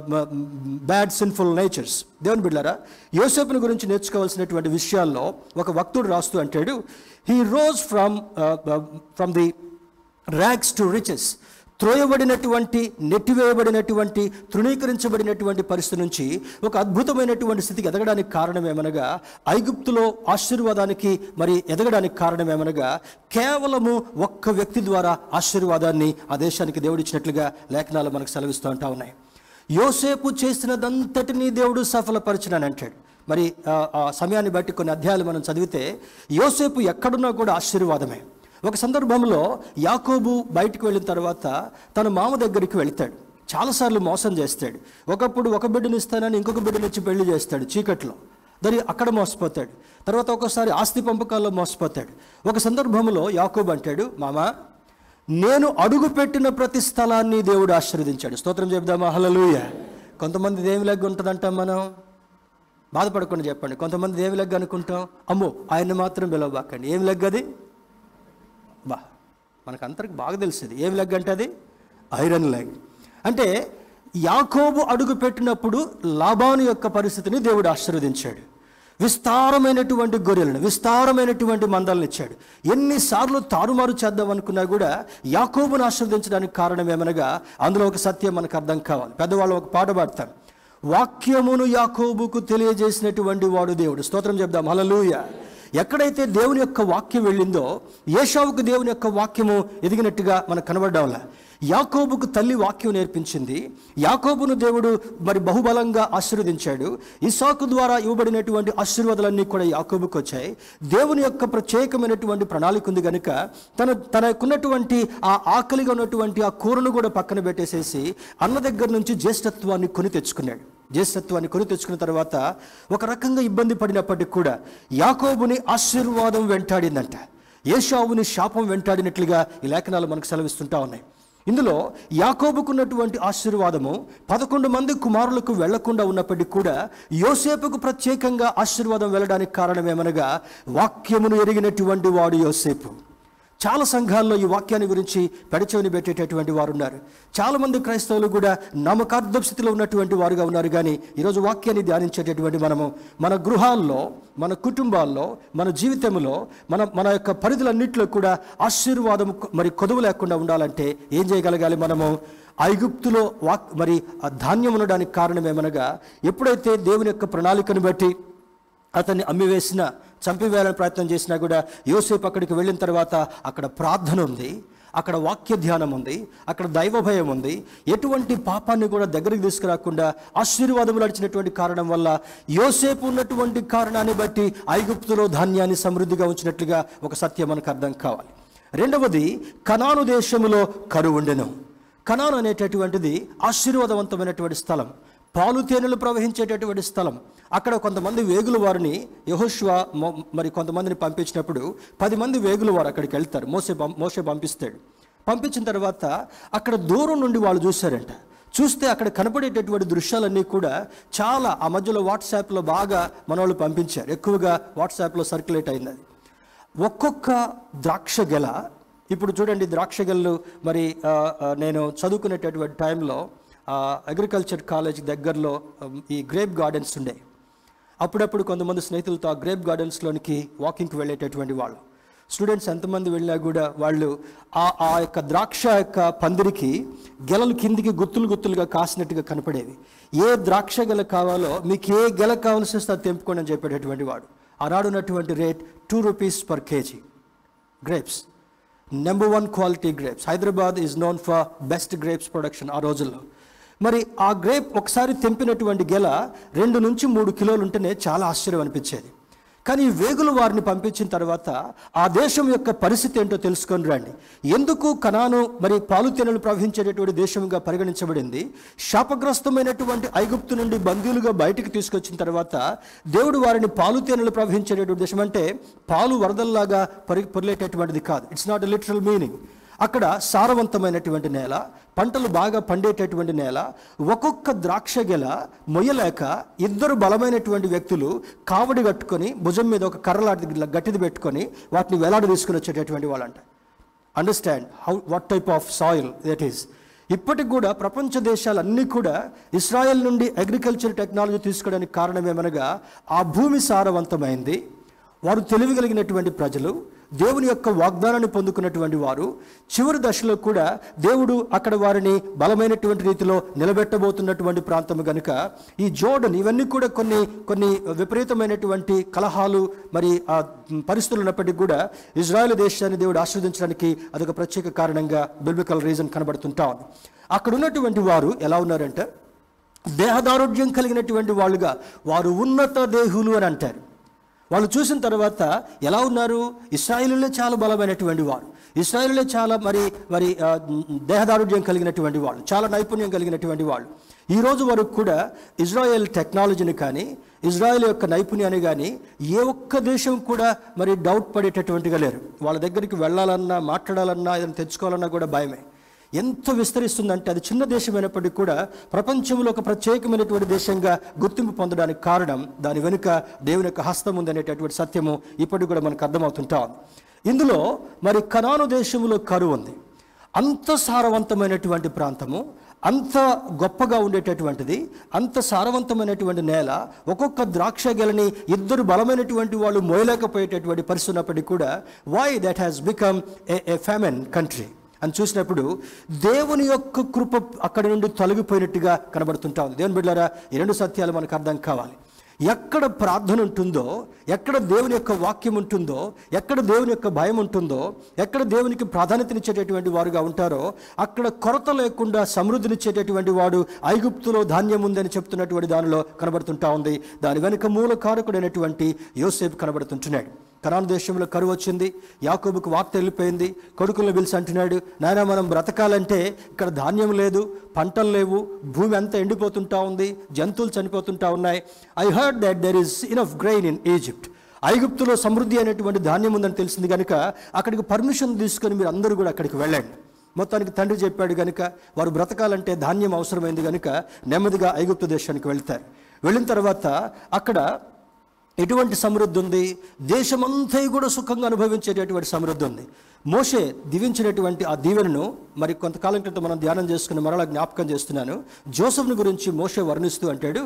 bad sinful natures. దేవుని బిడ్డలారా, యోసేపుని గురించి నేర్చుకోవాల్సినటువంటి విషయాల్లో ఒక భక్తుడు రాస్తూ అంటాడు, he rose from the rags to riches. త్రోయబడినటువంటి, నెట్టివేయబడినటువంటి, తృణీకరించబడినటువంటి పరిస్థితి నుంచి ఒక అద్భుతమైనటువంటి స్థితికి ఎదగడానికి కారణమేమనగా, ఐగుప్తులో ఆశీర్వాదానికి మరి ఎదగడానికి కారణమేమనగా, కేవలము ఒక్క వ్యక్తి ద్వారా ఆశీర్వాదాన్ని ఆ దేశానికి దేవుడిచ్చినట్లుగా లేఖనాలు మనకు సెలవిస్తూ ఉంటా ఉన్నాయి. యోసేపు చేసినదంతటినీ దేవుడు సఫలపరిచినాను అంటాడు. మరి ఆ సమయాన్ని బట్టి కొన్ని అధ్యాయాలు మనం చదివితే యోసేపు ఎక్కడున్నా కూడా ఆశీర్వాదమే. ఒక సందర్భంలో యాకోబు బయటకు వెళ్ళిన తర్వాత తన మామ దగ్గరికి వెళ్తాడు. చాలాసార్లు మోసం చేస్తాడు. ఒకప్పుడు ఒక బిడ్డను ఇస్తానని ఇంకొక బిడ్డను ఇచ్చి పెళ్లి చేస్తాడు చీకట్లో. అక్కడ మోసపోతాడు. తర్వాత ఒకసారి ఆస్తి పంపకాల్లో మోసపోతాడు. ఒక సందర్భంలో యాకోబు అంటాడు, మామ, నేను అడుగు పెట్టిన ప్రతి స్థలాన్ని దేవుడు ఆశీర్వదించాడు. స్తోత్రం చెప్దామా? హల్లెలూయా. కొంతమంది దేవి లెగ్గ ఉంటుందంటాం, మనం బాధపడకుండా చెప్పండి. కొంతమంది దేవి లెగ్గ అనుకుంటాం, అమ్మో ఆయన్ని మాత్రం పిలవబాకండి. ఏమి లెగ్గ అది? మనకు అందరికి బాగా తెలిసింది ఏమి లెగ్ అంటే అది ఐరన్ లెగ్. అంటే యాకోబు అడుగు పెట్టినప్పుడు లాబాను యొక్క పరిస్థితిని దేవుడు ఆశీర్వదించాడు. విస్తారమైనటువంటి గొర్రెలను, విస్తారమైనటువంటి మందలను ఇచ్చాడు. ఎన్నిసార్లు తారుమారు చేద్దాం అనుకున్నా కూడా యాకోబును ఆశీర్వదించడానికి కారణం ఏమనగా, అందులో ఒక సత్యం మనకు అర్థం కావాలి. పెద్దవాళ్ళు ఒక పాట పాడతారు, వాక్యమును యాకోబుకు తెలియజేసినటువంటి వాడు దేవుడు. స్తోత్రం చెప్దాం, హల్లెలూయా. ఎక్కడైతే దేవుని యొక్క వాక్యం వెళ్ళిందో ఏశావుకు దేవుని యొక్క వాక్యము ఎదిగినట్టుగా మనకు కనబడ్డాంలా. యాకోబుకు తల్లి వాక్యం నేర్పించింది. యాకోబును దేవుడు మరి బహుబలంగా ఆశీర్వదించాడు. ఇస్సాకు ద్వారా ఇవ్వబడినటువంటి ఆశీర్వాదాలన్నీ కూడా యాకోబుకు వచ్చాయి. దేవుని యొక్క ప్రత్యేకమైనటువంటి ప్రణాళిక ఉంది కనుక తనకున్నటువంటి ఆ ఆకలిగా ఉన్నటువంటి ఆ కూరను కూడా పక్కన పెట్టేసేసి అన్న దగ్గర నుంచి జ్యేష్ఠత్వాన్ని కొని తెచ్చుకున్నాడు. జ్యేష్ఠత్వాన్ని కొని తెచ్చుకున్న తర్వాత ఒక రకంగా ఇబ్బంది పడినప్పటికీ కూడా యాకోబుని ఆశీర్వాదం వెంటాడిందంట. ఏశావుని శాపం వెంటాడినట్లుగా ఈ లేఖనాలు మనకు సెలవిస్తుంటా ఉన్నాయి. ఇందులో యాకోబుకున్నటువంటి ఆశీర్వాదము 11 మంది కుమారులకు వెళ్లకుండా ఉన్నప్పటికీ కూడా యోసేపుకు ప్రత్యేకంగా ఆశీర్వాదం వెళ్ళడానికి కారణమేమనగా, వాక్యమును ఎరిగినటువంటి వాడు యోసేపు. చాలా సంఘాల్లో ఈ వాక్యాన్ని గురించి పెడచెవిని పెట్టేటటువంటి వారు ఉన్నారు. చాలామంది క్రైస్తవులు కూడా నమ్మకార్థ స్థితిలో ఉన్నటువంటి వారుగా ఉన్నారు. కానీ ఈరోజు వాక్యాన్ని ధ్యానించేటటువంటి మనము మన గృహాల్లో, మన కుటుంబాల్లో, మన జీవితంలో, మన యొక్క పరిధులన్నింటిలో కూడా ఆశీర్వాదం మరి కొదువు లేకుండా ఉండాలంటే ఏం చేయగలగాలి? మనము ఐగుప్తులో మరి ధాన్యం ఉండడానికి కారణమేమనగా, ఎప్పుడైతే దేవుని యొక్క ప్రణాళికను బట్టి అతన్ని అమ్మివేసిన, చంపివేయాలని ప్రయత్నం చేసినా కూడా యోసేపు అక్కడికి వెళ్ళిన తర్వాత అక్కడ ప్రార్థన ఉంది, అక్కడ వాక్య ధ్యానం ఉంది, అక్కడ దైవ భయం ఉంది. ఎటువంటి పాపాన్ని కూడా దగ్గరికి తీసుకురాకుండా ఆశీర్వాదం నడిచినటువంటి కారణం వల్ల యోసేపు ఉన్నటువంటి కారణాన్ని బట్టి ఐగుప్తులో ధాన్యాన్ని సమృద్ధిగా ఉంచినట్లుగా ఒక సత్యం మనకు అర్థం కావాలి. రెండవది, కనాను దేశములో కరువు ఉండెను. కనాను అనేటటువంటిది ఆశీర్వాదవంతమైనటువంటి స్థలం, పాలు తేనెలు ప్రవహించేటటువంటి స్థలం. అక్కడ కొంతమంది వేగుల వారిని యెహోషువ మరి కొంతమందిని పంపించినప్పుడు 10 మంది వేగుల వారు అక్కడికి వెళ్తారు. మోషే పంపిస్తాడు. పంపించిన తర్వాత అక్కడ దూరం నుండి వాళ్ళు చూశారంట. చూస్తే అక్కడ కనపడేటటువంటి దృశ్యాలన్నీ కూడా చాలా, ఆ మధ్యలో వాట్సాప్లో బాగా మనవాళ్ళు పంపించారు, ఎక్కువగా వాట్సాప్లో సర్క్యులేట్ అయింది. అది ఒక్కొక్క ద్రాక్ష గెల, ఇప్పుడు చూడండి ద్రాక్ష గెలలు మరి నేను చదువుకునేటటువంటి టైంలో అగ్రికల్చర్ కాలేజ్ దగ్గరలో ఈ గ్రేప్ గార్డెన్స్ ఉండే. అప్పుడప్పుడు కొంతమంది స్నేహితులతో ఆ గ్రేప్ గార్డెన్స్లోనికి వాకింగ్కి వెళ్ళేటటువంటి వాళ్ళు. స్టూడెంట్స్ ఎంతమంది వెళ్ళినా కూడా వాళ్ళు ఆ యొక్క ద్రాక్ష యొక్క పందిరికి గెలలు కిందికి గుత్తులుగా కాసినట్టుగా కనపడేవి. ఏ ద్రాక్ష గెల కావాలో, మీకు ఏ గెల కావాల్సి వస్తే అది తెంపుకోండి అని చెప్పేటటువంటి వాడు. ఆనాడు ఉన్నటువంటి rate 2 rupees per kg grapes. Number 1 quality grapes. Hyderabad is known for best grapes production ఆ రోజుల్లో. మరి ఆ గ్రేప్ ఒకసారి తెంపినటువంటి గెల 2 నుంచి 3 కిలోలు ఉంటేనే చాలా ఆశ్చర్యం అనిపించేది. కానీ వేగులు వారిని పంపించిన తర్వాత ఆ దేశం యొక్క పరిస్థితి ఏంటో తెలుసుకొని రండి. ఎందుకు కనాను మరి పాలు తేనెలు ప్రవహించేటటువంటి దేశంగా పరిగణించబడింది? శాపగ్రస్తమైనటువంటి ఐగుప్తు నుండి బందీలుగా బయటికి తీసుకొచ్చిన తర్వాత దేవుడు వారిని పాలు తేనెలు ప్రవహించేటటువంటి దేశం అంటే పాలు వరదల్లాగా పొరిలేటటువంటిది కాదు. It's not a literal meaning. అక్కడ సారవంతమైనటువంటి నేల, పంటలు బాగా పండేటటువంటి నేల. ఒక్కొక్క ద్రాక్ష గెల మొయ్యలేక 2 బలమైనటువంటి వ్యక్తులు కావడి కట్టుకొని భుజం మీద ఒక కర్రలాంటి గట్టిది పెట్టుకొని వాటిని వేలాడి తీసుకుని వచ్చేటటువంటి వాళ్ళంట. Understand what type of soil that is. ఇప్పటికి కూడా ప్రపంచ దేశాలన్నీ కూడా ఇస్రాయెల్ నుండి అగ్రికల్చర్ టెక్నాలజీ తీసుకోవడానికి కారణం ఏమనగా, ఆ భూమి సారవంతమైంది, వారు తెలివిగలిగినటువంటి ప్రజలు, దేవుని యొక్క వాగ్దానాన్ని పొందుకున్నటువంటి వారు చివరి దశలో కూడా దేవుడు అక్కడ వారిని బలమైనటువంటి రీతిలో నిలబెట్టబోతున్నటువంటి ప్రాంతం కనుక ఈ జోర్డన్ ఇవన్నీ కూడా కొన్ని విపరీతమైనటువంటి కలహాలు మరి ఆ పరిస్థితులు ఉన్నప్పటికీ కూడా ఇజ్రాయెల్ దేశాన్ని దేవుడు ఆశీర్వదించడానికి అదొక ప్రత్యేక కారణంగా బిబ్లికల్ రీజన్ కనబడుతుంటా ఉంది. అక్కడ ఉన్నటువంటి వారు ఎలా ఉన్నారంటే దేహదారుఢ్యం కలిగినటువంటి వాళ్ళుగా, వారు ఉన్నత దేహులు అని అంటారు. వాళ్ళు చూసిన తర్వాత ఎలా ఉన్నారు? ఇశ్రాయేలులే చాలా బలమైనటువంటి వారు, ఇశ్రాయేలులే చాలా మరి దేహదారుఢ్యం కలిగినటువంటి వాళ్ళు, చాలా నైపుణ్యం కలిగినటువంటి వాళ్ళు. ఈరోజు వరకు కూడా ఇజ్రాయెల్ టెక్నాలజీని కానీ ఇజ్రాయెల్ యొక్క నైపుణ్యాన్ని కానీ ఏ ఒక్క దేశం కూడా మరి డౌట్ పడేటటువంటిగా లేరు. వాళ్ళ దగ్గరికి వెళ్ళాలన్నా, మాట్లాడాలన్నా, ఏదైనా తెచ్చుకోవాలన్నా కూడా భయమే. ఎంత విస్తరిస్తుందంటే అది చిన్న దేశమైనప్పటికీ కూడా ప్రపంచంలో ఒక ప్రత్యేకమైనటువంటి దేశంగా గుర్తింపు పొందడానికి కారణం దాని వెనుక దేవుని యొక్క హస్తం ఉందనేటటువంటి సత్యము ఇప్పటికి కూడా మనకు అర్థమవుతుంటాం. ఇందులో మరి కనాను దేశంలో కరువు ఉంది. అంత సారవంతమైనటువంటి ప్రాంతము, అంత గొప్పగా ఉండేటటువంటిది, అంత సారవంతమైనటువంటి నేల, ఒక్కొక్క ద్రాక్ష గెలని ఇద్దరు బలమైనటువంటి వాళ్ళు మోయలేకపోయేటటువంటి పరిస్థితి ఉన్నప్పటికీ కూడా why that has become a famine country అని చూసినప్పుడు దేవుని యొక్క కృప అక్కడి నుండి తొలగిపోయినట్టుగా కనబడుతుంటా ఉంది. దేవుని బిడ్డలారా, ఈ రెండు సత్యాలు మనకు అర్థం కావాలి. ఎక్కడ ప్రార్థన ఉంటుందో, ఎక్కడ దేవుని యొక్క వాక్యం ఉంటుందో, ఎక్కడ దేవుని యొక్క భయం ఉంటుందో, ఎక్కడ దేవునికి ప్రాధాన్యతనిచ్చేటటువంటి వారుగా ఉంటారో అక్కడ కొరత లేకుండా సమృద్ధినిచ్చేటటువంటి వాడు ఐగుప్తులో ధాన్యం ఉందని చెప్తున్నటువంటి దానిలో కనబడుతుంటా ఉంది. దాని వెనుక మూల కారకుడైనటువంటి యోసేపు కనబడుతుంటున్నాడు. కనాను దేశంలో కరువు వచ్చింది. యాకోబుకు వార్త వెళ్ళిపోయింది. కొడుకులను పిలిచి అంటున్నాడు, నాయన మనం బ్రతకాలంటే ఇక్కడ ధాన్యం లేదు, పంటలు లేవు, భూమి అంతా ఎండిపోతుంటా ఉంది, జంతువులు చనిపోతుంటా ఉన్నాయి. I heard that there is enough grain in Egypt. ఐగుప్తులో సమృద్ధి అయినటువంటి ధాన్యం ఉందని తెలిసింది కనుక అక్కడికి పర్మిషన్ తీసుకొని మీరు అందరూ కూడా అక్కడికి వెళ్ళండి. మొత్తానికి తండ్రి చెప్పాడు కనుక వారు బ్రతకాలంటే ధాన్యం అవసరమైంది కనుక నెమ్మదిగా ఐగుప్తు దేశానికి వెళ్తారు. వెళ్ళిన తర్వాత అక్కడ ఎటువంటి సమృద్ధి ఉంది? దేశమంతా కూడా సుఖంగా అనుభవించేటటువంటి సమృద్ధి ఉంది. మోషే దీవించినటువంటి ఆ దీవెనను మరి కొంతకాలం క్రితం మనం ధ్యానం చేసుకుని మరలా జ్ఞాపకం చేస్తున్నాను. జోసెఫ్ని గురించి మోషే వర్ణిస్తూ అంటాడు,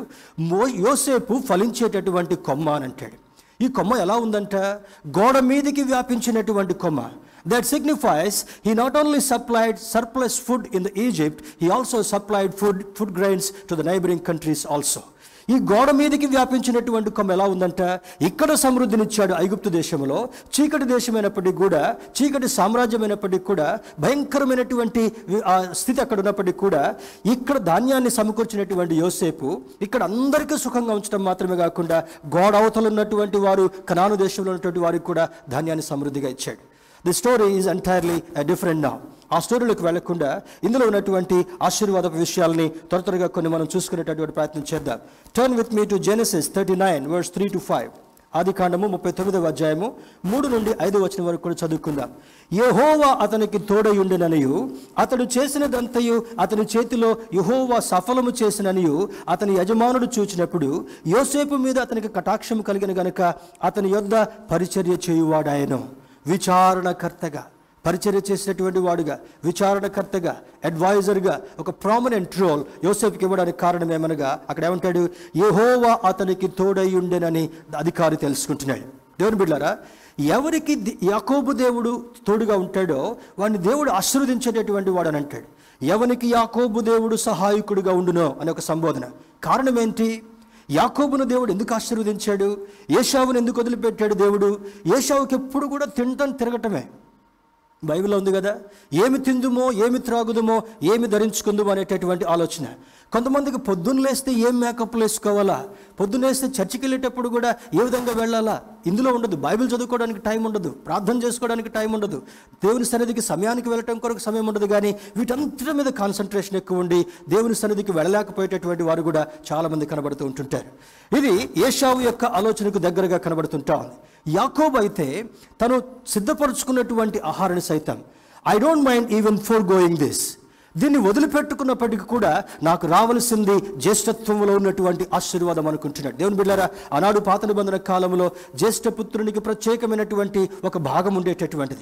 యోసేపు ఫలించేటటువంటి కొమ్మ అని అంటాడు. ఈ కొమ్మ ఎలా ఉందంట? గోడ మీదికి వ్యాపించినటువంటి కొమ్మ. That signifies he not only supplied surplus food in the Egypt, he also supplied food grains to the neighboring countries also. ఈ గోడ మీదకి వ్యాపించినటువంటి కొమ్మ ఎలా ఉందంట? ఇక్కడ సమృద్ధినిచ్చాడు ఐగుప్తు దేశంలో. చీకటి దేశమైనప్పటికీ కూడా, చీకటి సామ్రాజ్యమైనప్పటికీ కూడా, భయంకరమైనటువంటి స్థితి అక్కడ ఉన్నప్పటికీ కూడా ఇక్కడ ధాన్యాన్ని సమకూర్చినటువంటి యోసేపు ఇక్కడ అందరికీ సుఖంగా ఉంచడం మాత్రమే కాకుండా గోడ అవతల ఉన్నటువంటి వారు, కనాను దేశంలో ఉన్నటువంటి వారికి కూడా ధాన్యాన్ని సమృద్ధిగా ఇచ్చాడు. The story is entirely different now. ఆ స్టోరీలోకి వెళ్లకుండా ఇందులో ఉన్నటువంటి ఆశీర్వాదపు విషయాలని త్వరగా కొన్ని మనం చూసుకునేటటువంటి ప్రయత్నం చేద్దాం. Turn with me to Genesis 39 verse 3-5. ఆది కాండము 39వ అధ్యాయము 3 నుండి 5 వచనం వరకు కూడా చదువుకుందాం. యెహోవా అతనికి తోడయుండెననియు, అతడు చేసినదంతయు అతని చేతిలో యెహోవా సఫలము చేసిననియు అతని యజమానుడు చూచినప్పుడు యోసేపు మీద అతనికి కటాక్షము కలిగిన గనుక అతని యొద్ద పరిచర్య చేయువాడాయను. విచారణకర్తగా పరిచర్య చేసినటువంటి వాడుగా, విచారణకర్తగా, అడ్వైజర్గా ఒక ప్రామినెంట్ రోల్ యోసేపుకి ఇవ్వడానికి కారణం ఏమనగా అక్కడ ఏమంటాడు? యెహోవా అతనికి తోడయుండెనని అధికారి తెలుసుకుంటున్నాడు. దేవుని బిడ్డలారా, ఎవరికి యాకోబు దేవుడు తోడుగా ఉంటాడో వాడిని దేవుడు ఆశీర్వదించేటటువంటి వాడు అని అంటాడు. ఎవరికి యాకోబు దేవుడు సహాయకుడిగా ఉండునో అనే ఒక సంబోధన. కారణం ఏంటి? యాకోబును దేవుడు ఎందుకు ఆశీర్వదించాడు? ఏశావును ఎందుకు వదిలిపెట్టాడు దేవుడు? ఏశావుకి ఎప్పుడు కూడా తిరగటమే. బైబిల్లో ఉంది కదా, ఏమి తిందుమో, ఏమి త్రాగుదుమో, ఏమి ధరించుకుందుమో అనేటటువంటి ఆలోచన. కొంతమందికి పొద్దున్న లేస్తే ఏం మేకప్లు వేసుకోవాలా, పొద్దున్న లేస్తే చర్చికి వెళ్ళేటప్పుడు కూడా ఏ విధంగా వెళ్ళాలా, ఇందులో ఉండదు. బైబిల్ చదువుకోవడానికి టైం ఉండదు, ప్రార్థన చేసుకోవడానికి టైం ఉండదు, దేవుని సన్నిధికి సమయానికి వెళ్ళటం కొరకు సమయం ఉండదు. కానీ వీటంతటి మీద కాన్సన్ట్రేషన్ ఎక్కువ ఉండి దేవుని సన్నిధికి వెళ్ళలేకపోయేటటువంటి వారు కూడా చాలామంది కనబడుతూ ఉంటుంటారు. ఇది ఏశావు యొక్క ఆలోచనకు దగ్గరగా కనబడుతుంటా ఉంది. యాకోబు అయితే తను సిద్ధపరుచుకున్నటువంటి ఆహారాన్ని సైతం I don't mind even forgoing this, దీన్ని వదిలిపెట్టుకున్నప్పటికీ కూడా నాకు రావలసింది జ్యేష్ఠత్వంలో ఉన్నటువంటి ఆశీర్వాదం అనుకుంటున్నాడు. దేవుని బిడ్డలారా, ఆనాడు పాత నిబంధన కాలంలో జ్యేష్ఠపుత్రునికి ప్రత్యేకమైనటువంటి ఒక భాగం ఉండేటటువంటిది.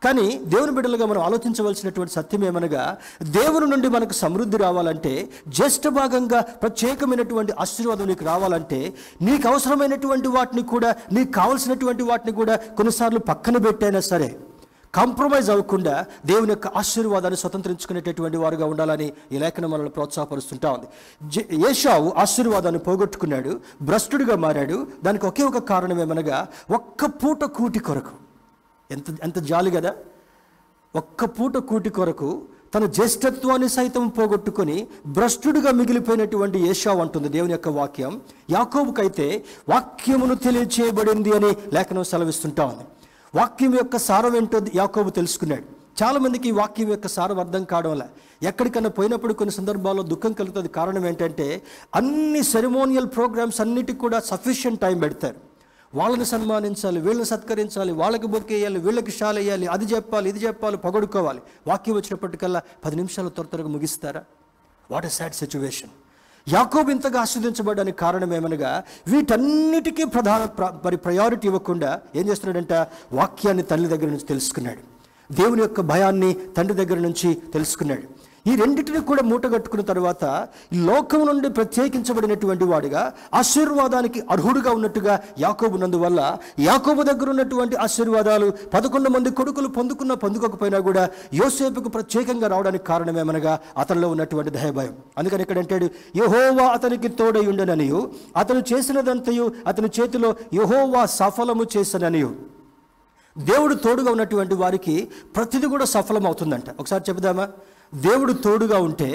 కానీ దేవుని బిడ్డలుగా మనం ఆలోచించవలసినటువంటి సత్యం ఏమనగా, దేవుని నుండి మనకు సమృద్ధి రావాలంటే, జ్యేష్ఠ భాగంగా ప్రత్యేకమైనటువంటి ఆశీర్వాదం నీకు రావాలంటే, నీకు అవసరమైనటువంటి వాటిని కూడా, నీకు కావలసినటువంటి వాటిని కూడా కొన్నిసార్లు పక్కన పెట్టైనా సరే కాంప్రమైజ్ అవ్వకుండా దేవుని యొక్క ఆశీర్వాదాన్ని స్వతంత్రించుకునేటటువంటి వారుగా ఉండాలని ఈ లేఖనం మనల్ని ప్రోత్సాహపరుస్తుంటా ఉంది. ఏశావు ఆశీర్వాదాన్ని పోగొట్టుకున్నాడు, భ్రష్టుడిగా మారాడు. దానికి ఒకే ఒక కారణం ఏమనగా, ఒక్క పూట కూటి కొరకు. ఎంత జాలి కదా! ఒక్క పూట కూటి కొరకు తన జ్యేష్ఠత్వాన్ని సైతం పోగొట్టుకొని భ్రష్టుడిగా మిగిలిపోయినటువంటి ఏశావు అంటుంది దేవుని యొక్క వాక్యం. యాకోబుకైతే వాక్యమును తెలియచేయబడింది అని లేఖనం సెలవిస్తుంటా ఉంది. వాక్యం యొక్క సారం ఏంటో యాకోబు తెలుసుకున్నాడు. చాలామందికి ఈ వాక్యం యొక్క సారం అర్థం కావడంలా ఎక్కడికన్నా పోయినప్పుడు కొన్ని సందర్భాల్లో దుఃఖం కలుగుతుంది. కారణం ఏంటంటే, అన్ని సెరిమోనియల్ ప్రోగ్రామ్స్ అన్నిటికి కూడా సఫిషియంట్ టైం పెడతారు. వాళ్ళని సన్మానించాలి, వీళ్ళని సత్కరించాలి, వాళ్ళకి బొక్కేయాలి, వీళ్ళకి షాల్ వేయాలి, అది చెప్పాలి, ఇది చెప్పాలి, పొగడుకోవాలి. వాక్యం వచ్చినప్పటికల్లా 10 నిమిషాలు త్వరగా ముగిస్తారా? What a sad situation. యాకోబు ఇంతగా ఆశీర్వదించబడడానికి కారణం ఏమనగా, వీటన్నిటికీ ప్రయారిటీ ఇవ్వకుండా ఏం చేస్తున్నాడంట, వాక్యాన్ని తల్లి దగ్గర నుంచి తెలుసుకున్నాడు, దేవుని యొక్క భయాన్ని తండ్రి దగ్గర నుంచి తెలుసుకున్నాడు. ఈ రెండింటిని కూడా మూటగట్టుకున్న తర్వాత లోకం నుండి ప్రత్యేకించబడినటువంటి వాడిగా ఆశీర్వాదానికి అర్హుడుగా ఉన్నట్టుగా యాకోబు నందువల్ల, యాకోబు దగ్గర ఉన్నటువంటి ఆశీర్వాదాలు 11 మంది కొడుకులు పొందుకోకపోయినా కూడా యోసేపుకు ప్రత్యేకంగా రావడానికి కారణమేమనగా అతనిలో ఉన్నటువంటి దయభయం. అందుకని ఇక్కడ అంటాడు, యెహోవా అతనికి తోడై ఉండెననియు, అతను చేసినదంతయు అతని చేతిలో యెహోవా సఫలము చేసెననియు. దేవుడు తోడుగా ఉన్నటువంటి వారికి ప్రతిదీ కూడా సఫలం అవుతుందంట. ఒకసారి చెబుదామా? దేవుడు తోడుగా ఉంటే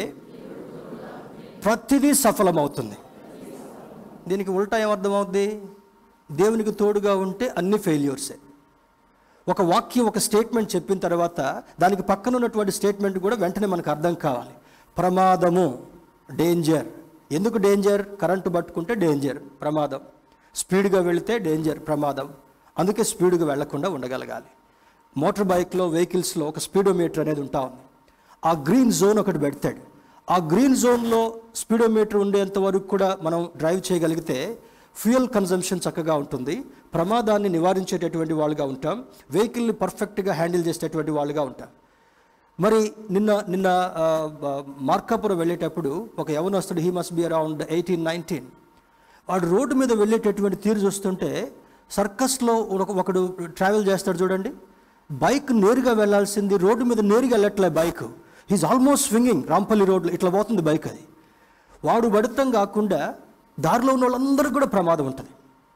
ప్రతిదీ సఫలమవుతుంది. దీనికి ఉల్టా ఏమర్థమవుద్ది? దేవునికి తోడుగా ఉంటే అన్ని ఫెయిల్యూర్సే. ఒక వాక్యం, ఒక స్టేట్మెంట్ చెప్పిన తర్వాత దానికి పక్కన ఉన్నటువంటి స్టేట్మెంట్ కూడా వెంటనే మనకు అర్థం కావాలి. ప్రమాదము, డేంజర్. ఎందుకు డేంజర్? కరెంటు పట్టుకుంటే డేంజర్, ప్రమాదం. స్పీడ్గా వెళితే డేంజర్, ప్రమాదం. అందుకే స్పీడ్గా వెళ్లకుండా ఉండగలగాలి. మోటార్ బైక్లో, వెహికల్స్లో ఒక స్పీడోమీటర్ అనేది ఉంటా ఉంది. ఆ గ్రీన్ జోన్ ఒకటి పెడతాడు. ఆ గ్రీన్ జోన్లో స్పీడోమీటర్ ఉండేంత వరకు కూడా మనం డ్రైవ్ చేయగలిగితే ఫ్యూయల్ కన్జంప్షన్ చక్కగా ఉంటుంది, ప్రమాదాన్ని నివారించేటటువంటి వాళ్ళుగా ఉంటాం, వెహికల్ని పర్ఫెక్ట్గా హ్యాండిల్ చేసేటటువంటి వాళ్ళుగా ఉంటాం. మరి నిన్న మార్కాపురం వెళ్ళేటప్పుడు ఒక యవనస్తుడు, హీ మస్ట్ బి అరౌండ్ 18-19, వాడు రోడ్డు మీద వెళ్ళేటటువంటి తీరు చూస్తుంటే, సర్కస్లో ఒకడు ట్రావెల్ చేస్తాడు చూడండి, బైక్ నేరుగా వెళ్ళాల్సింది రోడ్డు మీద నేరుగా వెళ్ళట్లే bike, he's almost swinging. Rampalli రోడ్లో ఇట్లా పోతుంది బైక్. అది వాడు పడతాం కాకుండా దారిలో ఉన్న వాళ్ళందరికీ కూడా ప్రమాదం ఉంటుంది.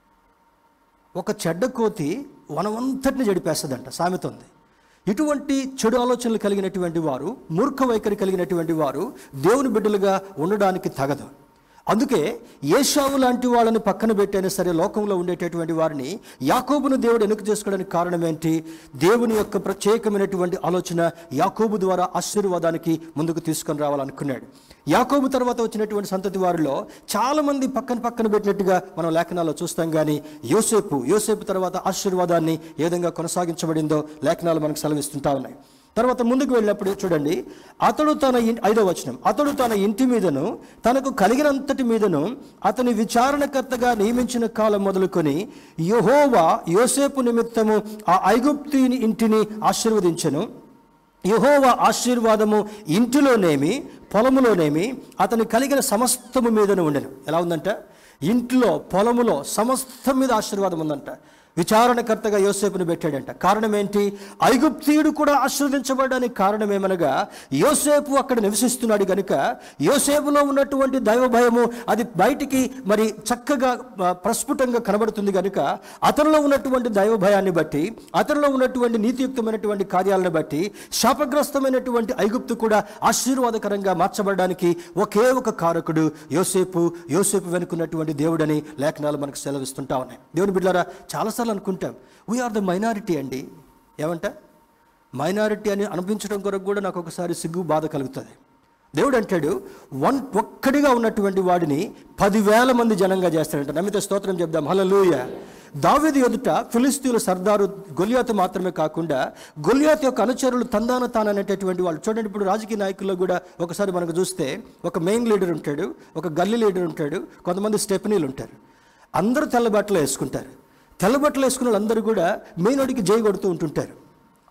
ఒక చెడ్డ కోతి వనమంతటిని జడిపేస్తుందంట, సామెత ఉంది. ఇటువంటి చెడు ఆలోచనలు కలిగినటువంటి వారు, మూర్ఖ వైఖరి కలిగినటువంటి వారు దేవుని బిడ్డలుగా ఉండడానికి తగదు. అందుకే ఏశావు లాంటి వాళ్ళని పక్కన పెట్టైనా సరే లోకంలో ఉండేటటువంటి వారిని యాకోబును దేవుడు ఎన్నిక చేసుకోవడానికి కారణం ఏంటి? దేవుని యొక్క ప్రత్యేకమైనటువంటి ఆలోచన యాకోబు ద్వారా ఆశీర్వాదానికి ముందుకు తీసుకొని రావాలనుకున్నాడు. యాకోబు తర్వాత వచ్చినటువంటి సంతతి వారిలో చాలామంది పక్కన పెట్టినట్టుగా మనం లేఖనాల్లో చూస్తాం. కానీ యోసేపు తర్వాత ఆశీర్వాదాన్ని ఏ విధంగా కొనసాగించబడిందో లేఖనాలు మనకు సెలవిస్తుంటా ఉన్నాయి. తర్వాత ముందుకు వెళ్ళినప్పుడు చూడండి, 5వ వచనం, అతడు తన ఇంటి మీదను తనకు కలిగినంతటి మీదను అతని విచారణకర్తగా నియమించిన కాలం మొదలుకొని యెహోవా యోసేపు నిమిత్తము ఆ ఐగుప్తీని ఇంటిని ఆశీర్వదించెను. యెహోవా ఆశీర్వాదము ఇంటిలోనేమి పొలములోనేమి అతని కలిగిన సమస్తము మీదను ఉండెను. ఎలా ఉందంట? ఇంట్లో, పొలములో, సమస్తం మీద ఆశీర్వాదం ఉందంట. విచారణకర్తగా యోసేపును పెట్టాడంట. కారణం ఏంటి? ఐగుప్తీయుడు కూడా ఆశీర్వదించబడడానికి కారణం ఏమనగా, యోసేపు అక్కడ నివసిస్తున్నాడు కనుక యోసేపులో ఉన్నటువంటి దైవ భయము అది బయటికి మరి చక్కగా ప్రస్ఫుటంగా కనబడుతుంది కనుక అతనిలో ఉన్నటువంటి దైవ భయాన్ని బట్టి, అతనిలో ఉన్నటువంటి నీతియుక్తమైనటువంటి కార్యాలను బట్టి శాపగ్రస్తమైనటువంటి ఐగుప్తు కూడా ఆశీర్వాదకరంగా మార్చబడడానికి ఒకే ఒక కారకుడు యోసేపు వెనుకున్నటువంటి దేవుడని లేఖనాలు మనకు సెలవిస్తుంటా ఉన్నాయి. దేవుని బిడ్డలారా, చాలాసార్లు అనుకుంటాం వీఆర్ ద మైనారిటీ అండి. ఏమంట? మైనారిటీ అని అనిపించడం కొరకు కూడా నాకు ఒకసారి సిగ్గు, బాధ కలుగుతుంది. దేవుడు అంటాడు, ఒక్కడిగా ఉన్నటువంటి వాడిని 10,000 మంది జనంగా చేస్తాడంట. నమ్మితే స్తోత్రం చెప్దాం. హల్లెలూయా. దావీదు ఎదుట ఫిలిస్తీయుల సర్దారు గొలియాతు మాత్రమే కాకుండా గొలియాతు యొక్క అనుచరులు తాననేటటువంటి వాళ్ళు. చూడండి, ఇప్పుడు రాజకీయ నాయకుల్లో కూడా ఒకసారి మనకు చూస్తే ఒక మెయిన్ లీడర్ ఉంటాడు, ఒక గల్లీ లీడర్ ఉంటాడు, కొంతమంది స్టెప్నీలు ఉంటారు. అందరూ తెల్ల బట్టలు వేసుకుంటారు. తెల్ల బట్టలు వేసుకున్న వాళ్ళందరూ కూడా మెయినోడికి జై కొడుతూ ఉంటుంటారు.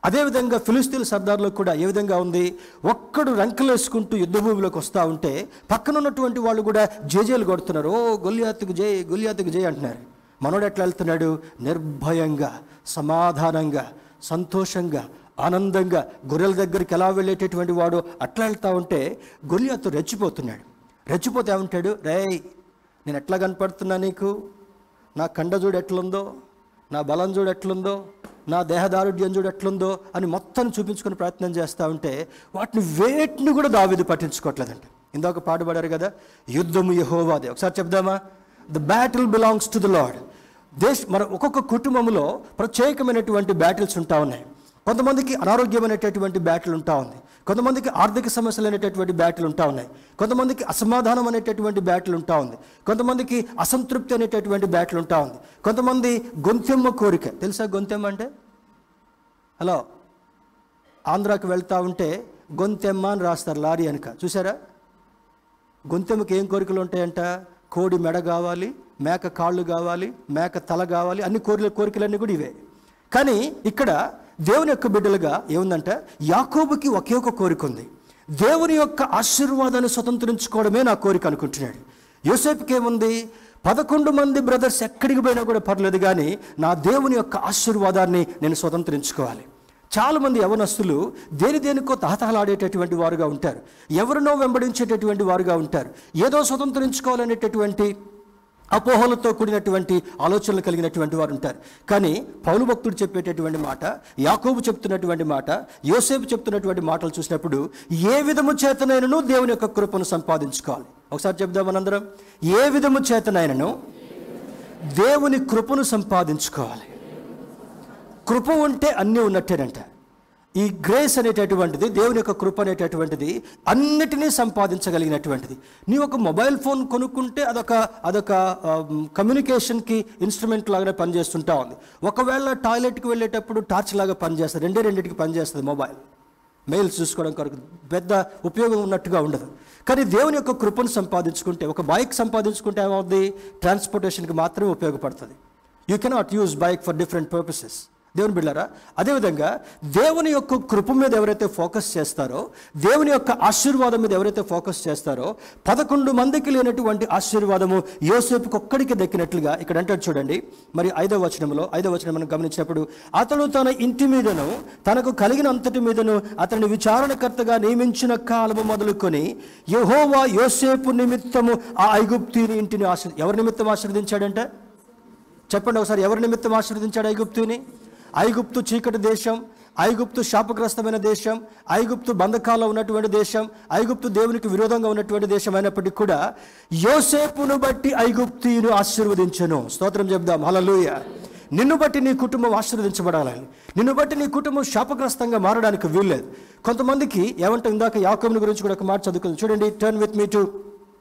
అదేవిధంగా ఫిలిస్తీన్ల సర్దార్లో కూడా ఏ విధంగా ఉంది, ఒక్కడు రంకెలేసుకుంటూ యుద్ధ భూమిలోకి వస్తూ ఉంటే పక్కన ఉన్నటువంటి వాళ్ళు కూడా జేజేలు కొడుతున్నారు. ఓ గొల్లియాతుకు జై, గొల్లియాతుకు జై అంటున్నారు. మనోడు ఎట్లా వెళ్తున్నాడు? నిర్భయంగా, సమాధానంగా, సంతోషంగా, ఆనందంగా. గొర్రెల దగ్గరికి ఎలా వెళ్ళేటటువంటి వాడు అట్లా వెళ్తూ ఉంటే గొల్లియాతు రెచ్చిపోతున్నాడు. రెచ్చిపోతే ఏమంటాడు? రేయ్, నేను ఎట్లా కనపడుతున్నా నీకు? నా కండ చూడు ఎట్లుందో, నా బలం చూడు ఎట్లుందో, నా దేహదారుఢ్యం చూడు ఎట్లుందో అని మొత్తం చూపించుకునే ప్రయత్నం చేస్తూ ఉంటే వేటిని కూడా దావీదు పట్టించుకోవట్లేదంట. ఇందాక పాడుపడారు కదా, యుద్ధము యెహోవాదే. ఒకసారి చెప్దామా? The battle belongs to the Lord. మన ఒక్కొక్క కుటుంబంలో ప్రత్యేకమైనటువంటి బ్యాటిల్స్ ఉంటా ఉన్నాయి. కొంతమందికి అనారోగ్యమైనటువంటి బ్యాటిల్ ఉంటా ఉంది, కొంతమందికి ఆర్థిక సమస్యలు అనేటటువంటి బ్యాటిల్ ఉంటా ఉన్నాయి, కొంతమందికి అసమాధానం అనేటటువంటి బ్యాటిల్ ఉంటా ఉంది, కొంతమందికి అసంతృప్తి అనేటటువంటి బ్యాటిల్ ఉంటా ఉంది, కొంతమంది గొంతెమ్మ కోరిక. తెలుసా గొంతెమ్మ అంటే? హలో, ఆంధ్రాకి వెళ్తూ ఉంటే గొంతెమ్మ అని రాస్తారు లారీ వెనక, చూసారా? గొంతెమ్మకి ఏం కోరికలు ఉంటాయంట? కోడి మెడ కావాలి, మేక కాళ్ళు కావాలి, మేక తల కావాలి, అన్ని కోరికలన్నీ కూడా ఇవే. కానీ ఇక్కడ దేవుని యొక్క బిడ్డలుగా ఏముందంటే, యాకోబుకి ఒకే ఒక కోరిక ఉంది, దేవుని యొక్క ఆశీర్వాదాన్ని స్వతంత్రించుకోవడమే నా కోరిక అనుకుంటున్నాడు. యోసేపుకి ఏముంది? 11 మంది బ్రదర్స్ ఎక్కడికి పోయినా కూడా పర్లేదు, కానీ నా దేవుని యొక్క ఆశీర్వాదాన్ని నేను స్వతంత్రించుకోవాలి. చాలామంది యవనస్తులు దేనికో తహతహలాడేటటువంటి వారుగా ఉంటారు, ఎవరినో వెంబడించేటటువంటి వారుగా ఉంటారు, ఏదో స్వతంత్రించుకోవాలనేటటువంటి అపోహలతో కూడినటువంటి ఆలోచనలు కలిగినటువంటి వారు ఉంటారు. కానీ పౌలు భక్తుడు చెప్పేటటువంటి మాట, యాకోబు చెప్తున్నటువంటి మాట, యోసేపు చెప్తున్నటువంటి మాటలు చూసినప్పుడు ఏ విధము చేతనైనను దేవుని యొక్క కృపను సంపాదించుకోవాలి. ఒకసారి చెప్దాం మనందరం, ఏ విధము చేతనైనను దేవుని కృపను సంపాదించుకోవాలి. కృప ఉంటే అన్నీ ఉన్నట్టేనంట. ఈ గ్రేస్ అనేటటువంటిది, దేవుని యొక్క కృప అనేటటువంటిది అన్నిటినీ సంపాదించగలిగినటువంటిది. నీ ఒక మొబైల్ ఫోన్ కొనుక్కుంటే అదొక కమ్యూనికేషన్కి ఇన్స్ట్రుమెంట్ లాగానే పనిచేస్తుంటా ఉంది. ఒకవేళ టాయిలెట్కి వెళ్ళేటప్పుడు టార్చ్ లాగా పనిచేస్తుంది, రెండింటికి పనిచేస్తుంది మొబైల్. మెయిల్స్ చూసుకోవడం కొరకు పెద్ద ఉపయోగం ఉన్నట్టుగా ఉండదు. కానీ దేవుని యొక్క కృపను సంపాదించుకుంటే, ఒక బైక్ సంపాదించుకుంటే ఏమవుతుంది? ట్రాన్స్పోర్టేషన్కి మాత్రమే ఉపయోగపడుతుంది. You cannot use bike for different purposes. దేవుని బిడ్డలారా, అదేవిధంగా దేవుని యొక్క కృప మీద ఎవరైతే ఫోకస్ చేస్తారో, దేవుని యొక్క ఆశీర్వాదం మీద ఎవరైతే ఫోకస్ చేస్తారో, 11 మందికి లేనటువంటి ఆశీర్వాదము యోసేపుకు ఒక్కడికి దక్కినట్లుగా ఇక్కడ అంటాడు. చూడండి, మరి 5వ వచనం మనం గమనించినప్పుడు, అతడు తన ఇంటి మీదను తనకు కలిగిన అంతటి మీదను అతని విచారణకర్తగా నియమించిన కాలము మొదలుకొని యెహోవా యోసేపు నిమిత్తము ఆ ఐగుప్తీని ఇంటిని ఎవరి నిమిత్తం ఆశీర్వదించాడంటే? చెప్పండి ఒకసారి, ఎవరి నిమిత్తం ఆశీర్వదించాడు ఐగుప్తుని? ఐగుప్తు చీకటి దేశం, ఐగుప్తు శాపగ్రస్తమైన దేశం, ఐగుప్తు బంధకాల్లో ఉన్నటువంటి దేశం, ఐగుప్తు దేవునికి విరోధంగా ఉన్నటువంటి దేశం అయినప్పటికీ కూడా యోసేపును బట్టి ఐగుప్తీయును ఆశీర్వదించెను. స్తోత్రం చెప్దాం, హల్లెలూయా. నిన్ను బట్టి నీ కుటుంబం ఆశీర్వదించబడాలని, నిన్ను బట్టి నీ కుటుంబం శాపగ్రస్తంగా మారడానికి వీల్లేదు. కొంతమందికి ఏమంటే, ఇందాక యాకోబుని గురించి కూడా ఒక మాట చదువుకుందాం. చూడండి, turn with me to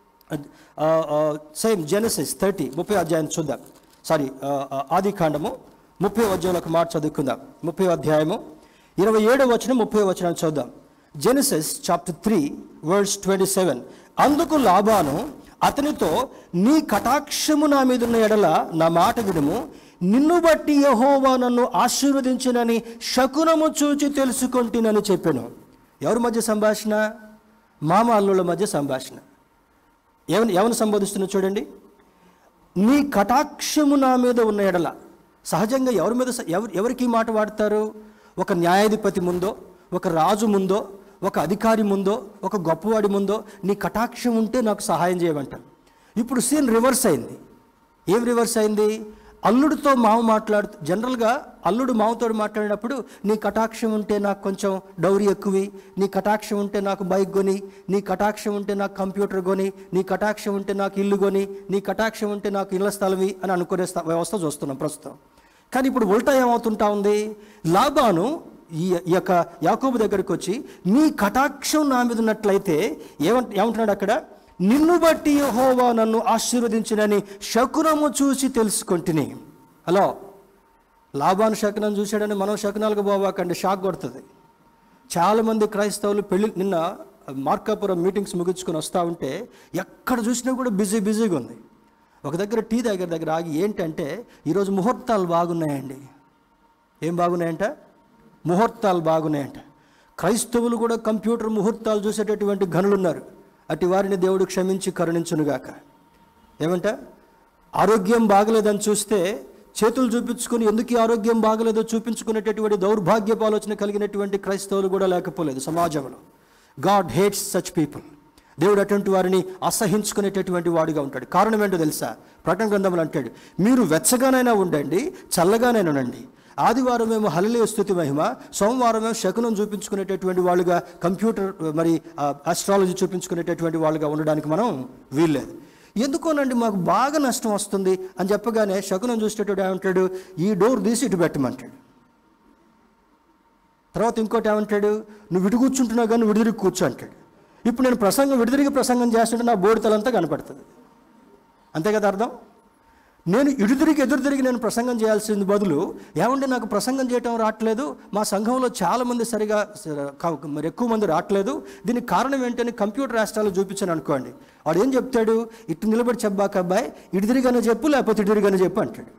same Genesis 30, 30వ అధ్యాయం చూద్దాం. ఆది కాండము 30వ అధ్యాయంలో ఒక మాట చదువుకుందాం. 30వ అధ్యాయము 27వ వచనం 30వ వచనం చూద్దాం. Genesis chapter 3 verse 27. అందుకు లాబాను అతనితో, నీ కటాక్షము నా మీద ఉన్న ఎడల నా మాట వినుము, నిన్ను బట్టి యెహోవా నన్ను ఆశీర్వదించునని శకునము చూచి తెలుసుకొంటినని చెప్పాను. ఎవరి మధ్య సంభాషణ? మామ అల్లుల మధ్య సంభాషణ. ఎవరిని సంబోధిస్తున్నా చూడండి. నీ కటాక్షము నా మీద ఉన్న ఎడల. సహజంగా ఎవరికి మాట వాడతారు? ఒక న్యాయాధిపతి ముందో, ఒక రాజు ముందో, ఒక అధికారి ముందో, ఒక గొప్పవాడి ముందో నీ కటాక్షం ఉంటే నాకు సహాయం చేయమంటారు. ఇప్పుడు సీన్ రివర్స్ అయింది. ఏం రివర్స్ అయింది? అల్లుడితో మామ మాట్లాడుతూ, జనరల్గా అల్లుడు మామతో మాట్లాడినప్పుడు, నీ కటాక్షం ఉంటే నాకు కొంచెం డౌరీ ఎక్కువి, నీ కటాక్షం ఉంటే నాకు బైక్ కొని, నీ కటాక్షం ఉంటే నాకు కంప్యూటర్ కొని, నీ కటాక్షం ఉంటే నాకు ఇల్లు కొని, నీ కటాక్షం ఉంటే నాకు ఇళ్ల స్థలవి అని అనుకునే వ్యవస్థ చూస్తున్నాం ప్రస్తుతం. కానీ ఇప్పుడు ఉల్టా ఏమవుతుంటా ఉంది? లాబాను ఈ యొక్క యాకోబు దగ్గరికి వచ్చి, నీ కటాక్షం నా మీద ఉన్నట్లయితే ఏమంటున్నాడు అక్కడ? నిన్ను బట్టి యెహోవా నన్ను ఆశీర్వదించినని శకునము చూసి తెలుసుకొంటిని. హలో, లాబాను శకునం చూశాడని మనం శకునాలకు పోవాకండి, షాక్ కొడుతుంది. చాలామంది క్రైస్తవులు నిన్న మార్కాపురం మీటింగ్స్ ముగించుకొని వస్తూ ఉంటే ఎక్కడ చూసినా కూడా బిజీగా ఉంది. ఒక దగ్గర టీ దగ్గర ఆగి, ఏంటంటే ఈరోజు ముహూర్తాలు బాగున్నాయండి. ఏం బాగున్నాయంట? ముహూర్తాలు బాగున్నాయంట. క్రైస్తవులు కూడా కంప్యూటర్ ముహూర్తాలు చూసేటటువంటి గనులు ఉన్నారు. అటు వారిని దేవుడు క్షమించి కరుణించునుగాక. ఏమంట, ఆరోగ్యం బాగలేదని చూస్తే చేతులు చూపించుకొని ఎందుకు ఆరోగ్యం బాగలేదో చూపించుకునేటటువంటి దౌర్భాగ్యపు ఆలోచన కలిగినటువంటి క్రైస్తవులు కూడా లేకపోలేదు సమాజంలో. God hates such people. దేవుడు అటువంటి వారిని అసహించుకునేటటువంటి వాడిగా ఉంటాడు. కారణం ఏంటో తెలుసా? ప్రకటన గ్రంథంలో అంటాడు, మీరు వెచ్చగానైనా ఉండండి, చల్లగానైనా ఉండండి. ఆదివారం మేము హల్లెలూయా స్తుతి మహిమ, సోమవారం మేము శకునం చూపించుకునేటటువంటి వాళ్ళుగా, కంప్యూటర్ మరి ఆస్ట్రాలజీ చూపించుకునేటటువంటి వాళ్ళుగా ఉండడానికి మనం వీల్లేదు. ఎందుకోనండి మాకు బాగా నష్టం వస్తుంది అని చెప్పగానే శకునం చూసేటటువంటి ఏమంటాడు, ఈ డోర్ తీసి ఇటు పెట్టమంటాడు. తర్వాత ఇంకోటి ఏమంటాడు, నువ్వు ఇటు కూర్చుంటున్నావు కానీ విడిదిరిగి కూర్చో అంటాడు. ఇప్పుడు నేను విడిదిరిగి ప్రసంగం చేస్తుంటే నా బోడితలంతా కనపడుతుంది. అంతే కదా అర్థం? నేను ఎదురు తిరిగి నేను ప్రసంగం చేయాల్సింది బదులు, ఏమంటే నాకు ప్రసంగం చేయటం రావట్లేదు, మా సంఘంలో చాలామంది సరిగా మరి ఎక్కువ మంది రావట్లేదు, దీనికి కారణం ఏంటని కంప్యూటర్ రాష్ట్రాలు చూపించాను అనుకోండి. వాడు ఏం చెప్తాడు, ఇటు నిలబడి చెప్పాక అబ్బాయి ఇటు తిరిగానే చెప్పు, లేకపోతే ఇటు తిరిగానే చెప్పు అంటాడు.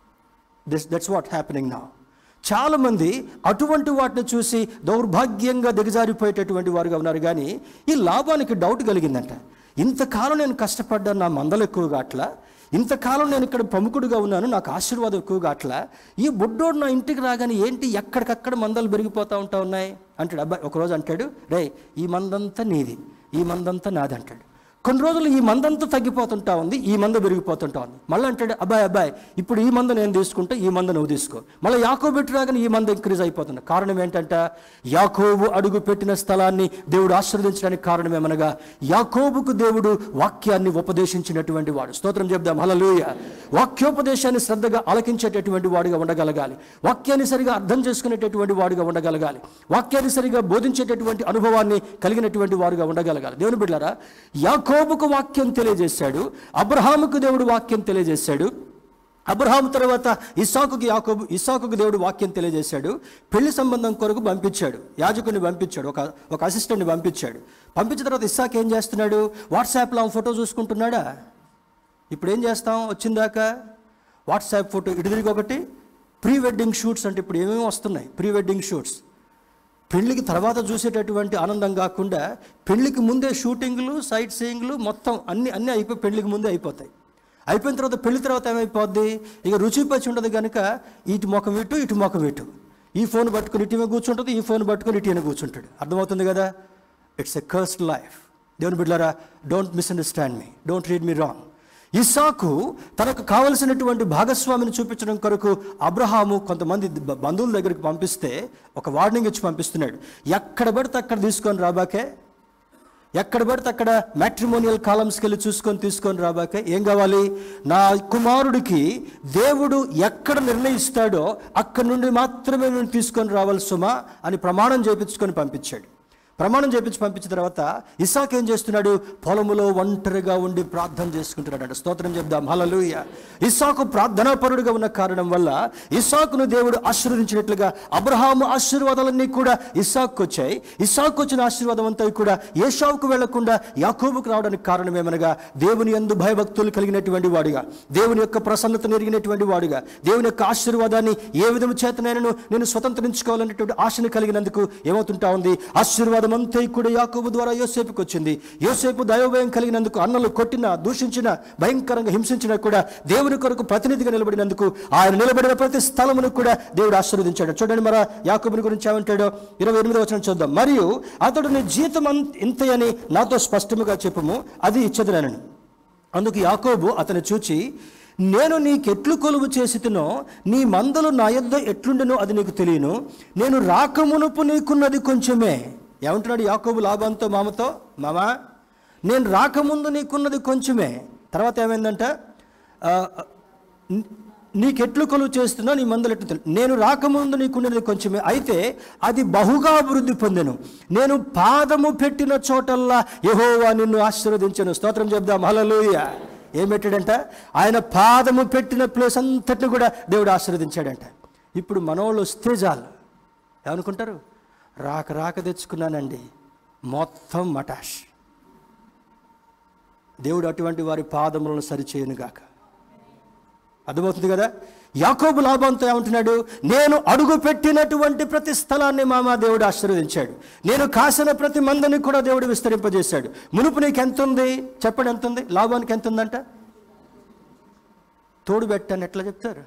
That's what happening now. చాలామంది అటువంటి వాటిని చూసి దౌర్భాగ్యంగా దిగజారిపోయేటటువంటి వారుగా ఉన్నారు. కానీ ఈ లాభానికి డౌట్ కలిగిందంట. ఇంతకాలం నేను కష్టపడ్డాను, నా మందలు ఎక్కువగా అట్లా, ఇంతకాలం నేను ఇక్కడ ప్రముఖుడిగా ఉన్నాను, నాకు ఆశీర్వాదం ఎక్కువగా అట్లా, ఈ బుడ్డోడు నా ఇంటికి రాగానే ఏంటి ఎక్కడికక్కడ మందలు పెరిగిపోతూ ఉంటా ఉన్నాయి అంటాడు. అబ్బాయి ఒకరోజు అంటాడు, రే ఈ మందంతా నీది, ఈ మందంతా నాది అంటాడు. కొన్ని రోజులు ఈ మందంతా తగ్గిపోతుంటా ఉంది, ఈ మంద పెరిగిపోతుంటా ఉంది. మళ్ళీ అంటాడు, అబ్బాయి ఇప్పుడు ఈ మంద నేను తీసుకుంటే ఈ మంద నువ్వు తీసుకో. మళ్ళీ యాకోబు పెట్టి రాగానే ఈ మంద ఇంక్రీజ్ అయిపోతుంది. కారణం ఏంటంట, యాకోబు అడుగు పెట్టిన స్థలాన్ని దేవుడు ఆశీర్వదించడానికి కారణం ఏమనగా, యాకోబుకు దేవుడు వాక్యాన్ని ఉపదేశించినటువంటి వాడు. స్తోత్రం చెప్దాం, హల్లెలూయా. వాక్యోపదేశాన్ని శ్రద్ధగా ఆలకించేటటువంటి వాడిగా ఉండగలగాలి, వాక్యాన్ని సరిగా అర్థం చేసుకునేటటువంటి వాడిగా ఉండగలగాలి, వాక్యాన్ని సరిగా బోధించేటటువంటి అనుభవాన్ని కలిగినటువంటి వారుగా ఉండగలగాలి. దేవుని బిడ్డలారా, యాకోబుకు వాక్యం తెలియజేశాడు, అబ్రహాముకు దేవుడు వాక్యం తెలియజేశాడు, అబ్రహాము తర్వాత ఇస్సాకుకు దేవుడు వాక్యం తెలియజేశాడు. పెళ్లి సంబంధం కొరకు పంపించాడు, యాజకుని పంపించాడు, ఒక అసిస్టెంట్ని పంపించాడు. పంపించిన తర్వాత ఇస్సాకు ఏం చేస్తున్నాడు, వాట్సాప్లో ఫోటో చూసుకుంటున్నాడా? ఇప్పుడు ఏం చేస్తాం, వచ్చిందాకా వాట్సాప్ ఫోటో ఇటు తిరిగి ఒకటి. ప్రీ వెడ్డింగ్ షూట్స్ అంటే ఇప్పుడు ఏమేమి వస్తున్నాయి, ప్రీ వెడ్డింగ్ షూట్స్. పెళ్లికి తర్వాత చూసేటటువంటి ఆనందం కాకుండా పెళ్లికి ముందే షూటింగ్లు, సైట్ సీయింగ్లు మొత్తం అన్నీ అయిపోయి పెళ్లికి ముందే అయిపోతాయి. అయిపోయిన తర్వాత పెళ్లి తర్వాత ఏమైపోద్ది, ఇక రుచి పచ్చి ఉండదు కనుక ఇటు ముఖం ఇటు, ఈ ఫోన్ పట్టుకుని ఇటీవే కూర్చుంటుంది, ఈ ఫోన్ పట్టుకుని ఇటీవే కూర్చుంటాడు. అర్థమవుతుంది కదా? It's a cursed life. దేవుని బిడ్డలారా, don't misunderstand me, don't read me wrong. ఇస్సాకు తనకు కావలసినటువంటి భాగస్వామిని చూపించడం కొరకు అబ్రహాము కొంతమంది బంధువుల దగ్గరికి పంపిస్తే ఒక వార్నింగ్ ఇచ్చి పంపిస్తున్నాడు. ఎక్కడ పడితే అక్కడ తీసుకొని రాబాకే, ఎక్కడ పడితే అక్కడ మ్యాట్రిమోనియల్ కాలమ్స్కి వెళ్ళి తీసుకొని రాబాకే. ఏం కావాలి, నా కుమారుడికి దేవుడు ఎక్కడ నిర్ణయిస్తాడో అక్కడి నుండి మాత్రమే నేను తీసుకొని రావాలి సుమా అని ప్రమాణం చేయించుకొని పంపించాడు. ప్రమాణం చేయించి పంపించిన తర్వాత ఇస్సాకు ఏం చేస్తున్నాడు, పొలములో ఒంటరిగా ఉండి ప్రార్థన చేసుకుంటున్నాడు. స్తోత్రం చెప్దాం, హల్లెలూయా. ఇస్సాకు ప్రార్థనాపరుడుగా ఉన్న కారణం వల్ల ఇస్సాకును దేవుడు ఆశీర్వదించినట్లుగా అబ్రహాము ఆశీర్వాదాలన్నీ కూడా ఇస్సాకుకు వచ్చాయి. ఇస్సాకు వచ్చిన ఆశీర్వాదం అంతా కూడా ఏశావుకు వెళ్లకుండా యాకోబుకు రావడానికి కారణం ఏమనగా, దేవుని యందు భయభక్తులు కలిగినటువంటి వాడిగా, దేవుని యొక్క ప్రసన్నతను ఎరిగినటువంటి వాడిగా, దేవుని యొక్క ఆశీర్వాదాన్ని ఏ విధము చేతనైనా నేను స్వతంత్రించుకోవాలనేటువంటి ఆశను కలిగినందుకు ఏమవుతుంటా ఉంది, ఆశీర్వాదం అంతా కూడా యాకోబు ద్వారా యోసేపుకి వచ్చింది. యోసేపు దైవభయం కలిగినందుకు, అన్నలు కొట్టిన, దూషించిన, భయంకరంగా హింసించినా కూడా దేవుని కొరకు ప్రతినిధిగా నిలబడినందుకు ఆయన నిలబడిన ప్రతి స్థలమును కూడా దేవుడు ఆశీర్వదించాడు. చూడండి మరి యాకోబుని గురించి ఏమంటాడో 28వ వచనం చూద్దాం. మరియు అతడు నీ జీతం ఇంతయని నాతో స్పష్టముగా చెప్పుము, అది ఇచ్చదునని. అందుకు యాకోబు అతను చూచి, నేను నీకెట్లు కొలువు చేసినో నీ మందలు నా యొద్ద ఎట్లుండెనో అది నీకు తెలియను, నేను రాకమునుపు నీకున్నది కొంచెమే. ఏమంటున్నాడు యాకోబు లాబానుతో, మామతో, మామా నేను రాకముందు నీకున్నది కొంచెమే. తర్వాత ఏమైందంట, నీకెట్లు కొలువు చేస్తున్నా నీ మందలు ఎట్లు, నేను రాకముందు నీకున్నది కొంచెమే, అయితే అది బహుగా అభివృద్ధి పొందెను, నేను పాదము పెట్టిన చోటల్లా యెహోవా నిన్ను ఆశీర్వదించెను. స్తోత్రం చెప్దాం, హల్లెలూయా. ఏం పెట్టాడంట, ఆయన పాదము పెట్టిన ప్లేస్ అంతటిని కూడా దేవుడు ఆశీర్వదించాడంట. ఇప్పుడు మనోళ్ళు వస్తే చాలు ఏమనుకుంటారు, రాక తెచ్చుకున్నానండి, మొత్తం మటాష్. దేవుడు అటువంటి వారి పాదములను సరిచేయునుగాక. అర్థమవుతుంది కదా. యాకోబు లాబానుతో ఏమంటున్నాడు, నేను అడుగు పెట్టినటువంటి ప్రతి స్థలాన్ని మా దేవుడు ఆశీర్వదించాడు, నేను కాసిన ప్రతి మందని కూడా దేవుడు విస్తరింపజేశాడు. మునుపు నీకు ఎంత ఉంది చెప్పండి, ఎంత ఉంది? లాబానికి ఎంత ఉందంట? తోడు పెట్టాను ఎట్లా చెప్తారు?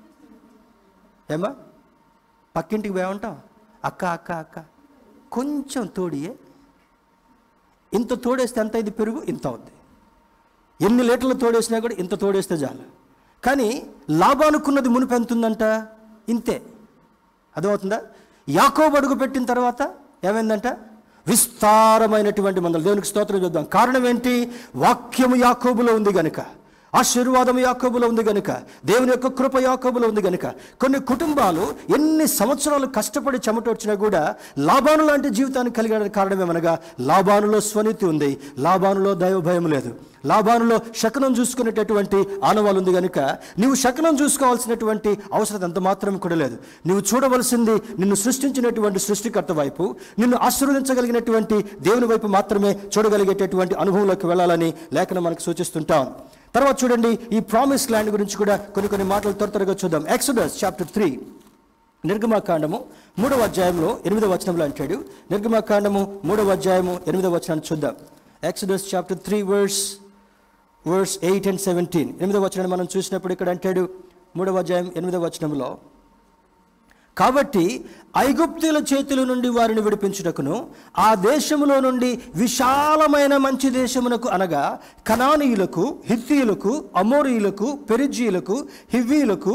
ఏమా పక్కింటికి పోయామంటాం, అక్క అక్క అక్క కొంచెం తోడియే, ఇంత తోడేస్తే ఎంత ఇది పెరుగు ఇంత అవుద్ది, ఎన్ని లీటర్లు తోడేసినా కూడా ఇంత తోడేస్తే చాలు. కానీ లాబానుకున్నది మునుపు ఎంత ఉందంట? ఇంతే. అర్థమవుతుందా? యాకోబు అడుగు పెట్టిన తర్వాత ఏమైందంట? విస్తారమైనటువంటి మందలు. దేవునికి స్తోత్రం చూద్దాం. కారణం ఏంటి? వాక్యము యాకోబులో ఉంది గనుక, ఆశీర్వాదం యాకోబులో ఉంది గనుక, దేవుని యొక్క కృప యాకోబులో ఉంది గనుక. కొన్ని కుటుంబాలు ఎన్ని సంవత్సరాలు కష్టపడి చెమటొచ్చినా కూడా లాబాను లాంటి జీవితాన్ని కలిగడానికి కారణం ఏమనగా, లాబానులో స్వనీతి ఉంది, లాబానులో దైవ భయం లేదు, లాబానులో శకునం చూసుకునేటటువంటి ఆనవాళ్ళు ఉంది కనుక నీవు శకునం చూసుకోవాల్సినటువంటి అవసరం అంత మాత్రం కూడా లేదు. నువ్వు చూడవలసింది నిన్ను సృష్టించినటువంటి సృష్టికర్త వైపు, నిన్ను ఆశీర్వదించగలిగినటువంటి దేవుని వైపు మాత్రమే చూడగలిగేటటువంటి అనుభవంలోకి వెళ్ళాలని లేఖనం మనకు సూచిస్తుంటాం. తర్వాత చూడండి, ఈ ప్రామిస్ ల్యాండ్ గురించి కూడా కొన్ని మాటలు త్వరగా చూద్దాం. ఎక్సోడస్ చాప్టర్ 3, నిర్గమాకాండము 3వ అధ్యాయంలో 8వ వచనంలో అంటాడు. నిర్గమాకాండము 3వ అధ్యాయము 8వ వచనాన్ని చూద్దాం. Exodus chapter 3 verse 8 and 17. 8వ వచనాన్ని మనం చూసినప్పుడు ఇక్కడ అంటాడు 3వ అధ్యాయం 8వ వచనంలో, కాబట్టి ఐగుప్తీయుల చేతుల నుండి వారిని విడిపించుటకును ఆ దేశములో నుండి విశాలమైన మంచి దేశమునకు అనగా కనానీయులకు, హిత్తీయులకు, అమోరీయులకు, పెరిజీయులకు, హివ్వీయులకు,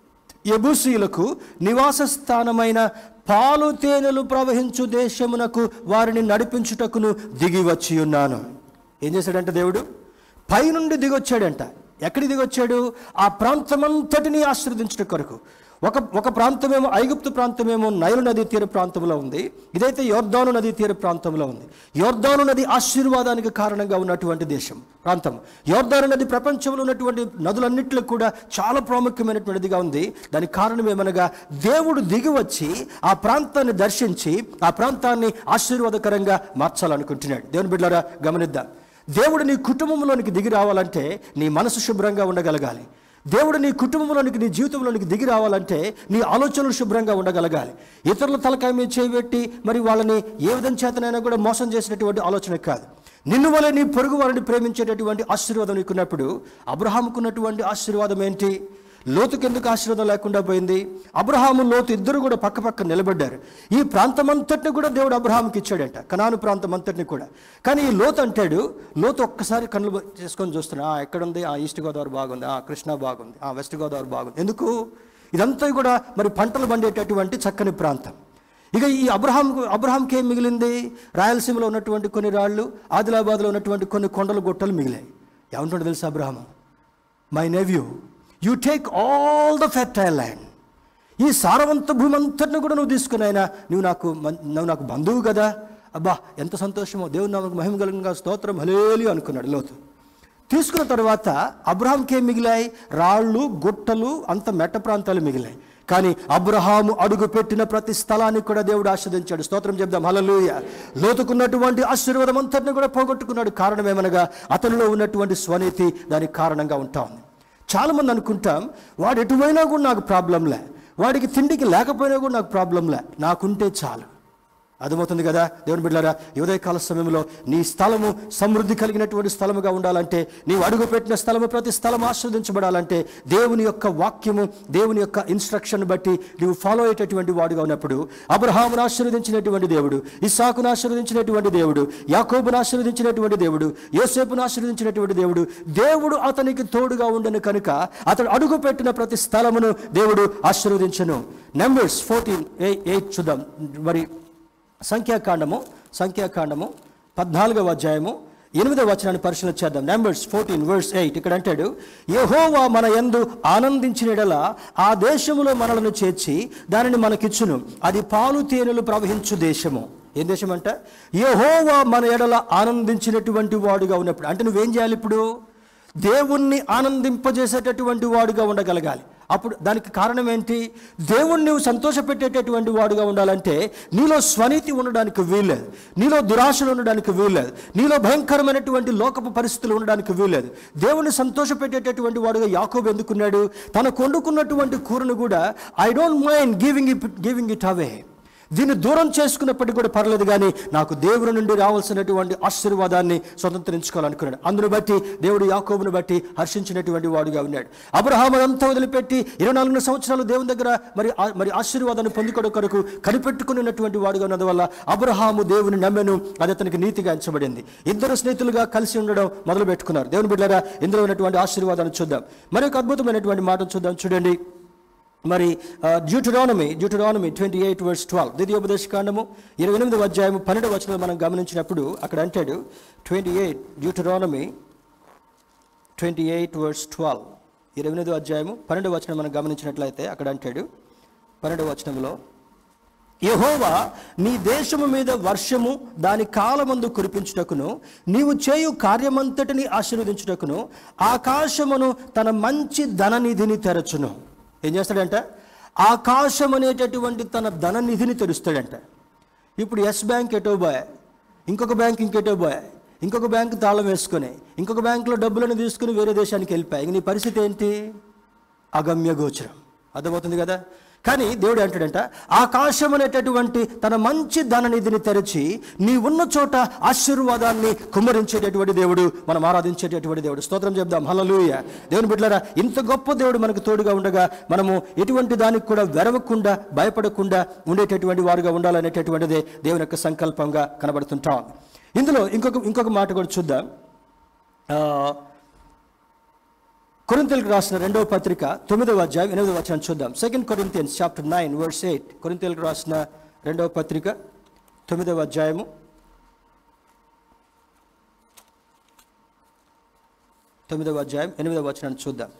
యెబూసీయులకు నివాస స్థానమైన పాలు తేనెలు ప్రవహించు దేశమునకు వారిని నడిపించుటకును దిగి వచ్చి ఉన్నాను. ఏం చేశాడంట దేవుడు? పైనుండి దిగొచ్చాడంట. ఎక్కడికి దిగొచ్చాడు? ఆ ప్రాంతమంతటిని ఆశీర్వదించడం కొరకు. ఒక ప్రాంతమేమో ఐగుప్తు ప్రాంతమేమో నైలు నదీ తీర ప్రాంతంలో ఉంది, ఇదైతే యోర్దాను నదీ తీర ప్రాంతంలో ఉంది. యోర్దాను నది ఆశీర్వాదానికి కారణంగా ఉన్నటువంటి ప్రాంతం. యోర్దాను నది ప్రపంచంలో ఉన్నటువంటి నదులన్నింటిలో కూడా చాలా ప్రాముఖ్యమైనటువంటిదిగా ఉంది. దానికి కారణం ఏమనగా దేవుడు దిగి వచ్చి ఆ ప్రాంతాన్ని దర్శించి ఆ ప్రాంతాన్ని ఆశీర్వాదకరంగా మార్చాలనుకుంటున్నాడు. దేవుని బిడ్డలారా గమనిద్దాం. దేవుడు నీ కుటుంబంలోనికి దిగి రావాలంటే నీ మనసు శుభ్రంగా ఉండగలగాలి. దేవుడు నీ కుటుంబంలోనికి, నీ జీవితంలోనికి దిగి రావాలంటే నీ ఆలోచనలు శుభ్రంగా ఉండగలగాలి. ఇతరుల తలకాయ మీద చేయబెట్టి మరి వాళ్ళని ఏ విధం చేతనైనా కూడా మోసం చేసినటువంటి ఆలోచన కాదు. నిన్ను వలె నీ పొరుగు వారిని ప్రేమించేటటువంటి ఆశీర్వాదం నీకున్నప్పుడు, అబ్రహాముకున్నటువంటి ఆశీర్వాదం ఏంటి? లోతుకి ఎందుకు ఆశీర్వాదం లేకుండా పోయింది? అబ్రహాము, లోతు ఇద్దరు కూడా పక్క నిలబడ్డారు. ఈ ప్రాంతమంతటిని కూడా దేవుడు అబ్రహాముకి ఇచ్చాడంట, కనాను ప్రాంతం అంతటిని కూడా. కానీ ఈ లోతు అంటాడు, లోతు ఒక్కసారి కళ్ళు చేసుకొని చూస్తున్నా, ఎక్కడుంది? ఈస్ట్ గోదావరి బాగుంది, కృష్ణా బాగుంది, వెస్ట్ గోదావరి బాగుంది. ఎందుకు? ఇదంతా కూడా మరి పంటలు పండేటటువంటి చక్కని ప్రాంతం. ఇక ఈ అబ్రహాంకి ఏం మిగిలింది? రాయలసీమలో ఉన్నటువంటి కొన్ని రాళ్ళు, ఆదిలాబాద్లో ఉన్నటువంటి కొన్ని కొండలు గుట్టలు మిగిలాయి. ఏమంటుండే తెలుసా అబ్రహాము? My nephew, you take all the fertile land. ఈ సారవంత భూమి అంతటిని కూడా నువ్వు తీసుకునైనా నువ్వు నాకు బంధువు కదా. అబ్బా ఎంత సంతోషమో, దేవుని నామముకు మహిమ కలుగునుగాక, స్తోత్రం, హల్లెలూయా అనుకున్నాడు లోతు. తీసుకున్న తర్వాత అబ్రహాంకి ఏం మిగిలాయి? రాళ్ళు, గుట్టలు, అంత మెట్ట ప్రాంతాలు మిగిలాయి. కానీ అబ్రహాము అడుగు పెట్టిన ప్రతి స్థలాన్ని కూడా దేవుడు ఆశీర్వదించాడు. స్తోత్రం చెప్దాం, హల్లెలూయా. లోతుకున్నటువంటి ఆశీర్వాదం అంతటిని కూడా పోగొట్టుకున్నాడు. కారణం ఏమనగా అతనిలో ఉన్నటువంటి స్వనీతి దానికి కారణంగా ఉంటా ఉంది. చాలామంది అనుకుంటాం, వాడు ఎటువైనా కూడా నాకు ప్రాబ్లంలే, వాడికి తిండికి లేకపోయినా కూడా నాకు ప్రాబ్లంలే, నాకుంటే చాలు. అర్థమవుతుంది కదా దేవుని బిడ్డలారా? ఉదయకాల సమయంలో నీ స్థలము సమృద్ధి కలిగినటువంటి స్థలముగా ఉండాలంటే, నీవు అడుగుపెట్టిన స్థలము ప్రతి స్థలం ఆస్వాదించబడాలంటే దేవుని యొక్క వాక్యము, దేవుని యొక్క ఇన్స్ట్రక్షన్ బట్టి నీవు ఫాలో అయ్యేటటువంటి వాడుగా ఉన్నప్పుడు, అబ్రహామును ఆశీర్వదించినటువంటి దేవుడు, ఇస్సాకును ఆశీర్వదించినటువంటి దేవుడు, యాకోబును ఆశీర్వదించినటువంటి దేవుడు, యోసేపును ఆశీర్వదించినటువంటి దేవుడు, దేవుడు అతనికి తోడుగా ఉండను కనుక అతడు అడుగుపెట్టిన ప్రతి స్థలమును దేవుడు ఆశీర్వదించను. నెంబర్స్ 14:8 చూద్దాం. మరి సంఖ్యాకాండము 14వ అధ్యాయము 8వ వచనాన్ని పరిశీలన చేద్దాం. నెంబర్స్ 14:8 ఇక్కడ అంటాడు, యెహోవా మన యందు ఆనందించిన యెడల ఆ దేశములో మనలను చేర్చి దానిని మనకిచ్చును, అది పాలు తేనెలు ప్రవహించు దేశము. ఏం దేశం అంట? యెహోవా మన యెడల ఆనందించినటువంటి వాడుగా ఉన్నప్పుడు అంటే నువ్వేం చేయాలి? ఇప్పుడు దేవుణ్ణి ఆనందింపజేసేటటువంటి వాడుగా ఉండగలగాలి. అప్పుడు దానికి కారణం ఏంటి? దేవుణ్ణి నువ్వు సంతోషపెట్టేటటువంటి వాడుగా ఉండాలంటే నీలో స్వనీతి ఉండడానికి వీల్లేదు, నీలో దురాశలు ఉండడానికి వీల్లేదు, నీలో భయంకరమైనటువంటి లోకపు పరిస్థితులు ఉండడానికి వీల్లేదు. దేవుణ్ణి సంతోషపెట్టేటటువంటి వాడుగా యాకోబు ఎందుకున్నాడు? తనకు వండుకున్నటువంటి కూరను కూడా I don't mind giving it away, దీన్ని దూరం చేసుకున్నప్పటికీ కూడా పర్లేదు, కానీ నాకు దేవుని నుండి రావాల్సినటువంటి ఆశీర్వాదాన్ని స్వతంత్రించుకోవాలనుకున్నాడు. అందును బట్టి దేవుడు యాకోబును బట్టి హర్షించినటువంటి వాడుగా ఉన్నాడు. అబ్రహాము అంతా వదిలిపెట్టి 24 సంవత్సరాలు దేవుని దగ్గర మరి ఆశీర్వాదాన్ని పొందుకోవడం కొరకు కనిపెట్టుకున్నటువంటి వాడుగా ఉన్నందువల్ల అబ్రహాము దేవుని నమ్మెను, అది అతనికి నీతిగా ఎంచబడింది. ఇద్దరు స్నేహితులుగా కలిసి ఉండడం మొదలు పెట్టుకున్నారు. దేవుని బిడ్డలారా, ఇందులో ఉన్నటువంటి ఆశీర్వాదాన్ని చూద్దాం. మరి ఒక అద్భుతమైనటువంటి మాటను చూద్దాం. చూడండి, మరి డ్యూటరానమీ 28:12 ద్వితీయోపదేశకాండము 28వ అధ్యాయము 12వ వచనం మనం గమనించినప్పుడు అక్కడ అంటాడు, డ్యూటరానమీ 28:12 28వ అధ్యాయము 12వ వచనం మనం గమనించినట్లయితే అక్కడ అంటాడు 12వ వచనంలో, యెహోవా నీ దేశము మీద వర్షము దాని కాలమందు కురిపించుటకును నీవు చేయు కార్యమంతటిని ఆశీర్వదించుటకును ఆకాశమును తన మంచి ధననిధిని తెరచును. ఏం చేస్తాడంట? ఆకాశం అనేటటువంటి తన ధననిధిని తెరుస్తాడంట. ఇప్పుడు ఎస్ బ్యాంక్ ఎటో పోయా, ఇంకొక బ్యాంక్ ఇంకెటో పోయా, ఇంకొక బ్యాంక్ తాళం వేసుకొని ఇంకొక బ్యాంకులో డబ్బులను తీసుకుని వేరే దేశానికి వెళ్ళిపోయాయి. నీ పరిస్థితి ఏంటి? అగమ్య గోచరం. అర్థమవుతుంది కదా? కానీ దేవుడు అంటాడంట, ఆకాశం అనేటటువంటి తన మంచి ధననిధిని తెరచి నీ ఉన్న చోట ఆశీర్వాదాన్ని కుమ్మరించేటటువంటి దేవుడు, మనం ఆరాధించేటటువంటి దేవుడు. స్తోత్రం చెప్దాం, హల్లెలూయా. దేవుని బిడ్డలారా, ఇంత గొప్ప దేవుడు మనకు తోడుగా ఉండగా మనము ఎటువంటి దానికి కూడా వెరవకుండా భయపడకుండా ఉండేటటువంటి వారుగా ఉండాలనేటటువంటిదే దేవుని యొక్క సంకల్పంగా కనబడుతుంటాం. ఇందులో ఇంకొక మాట కూడా చూద్దాం. కొరింథీయులకు రాసిన 2వ పత్రిక 9వ అధ్యాయం 8వ వచనం చూద్దాం. 2 Corinthians chapter 9 verse 8. కొరింథీయులకు రాసిన 2వ పత్రిక 9వ అధ్యాయము 8వ వచనాన్ని చూద్దాం.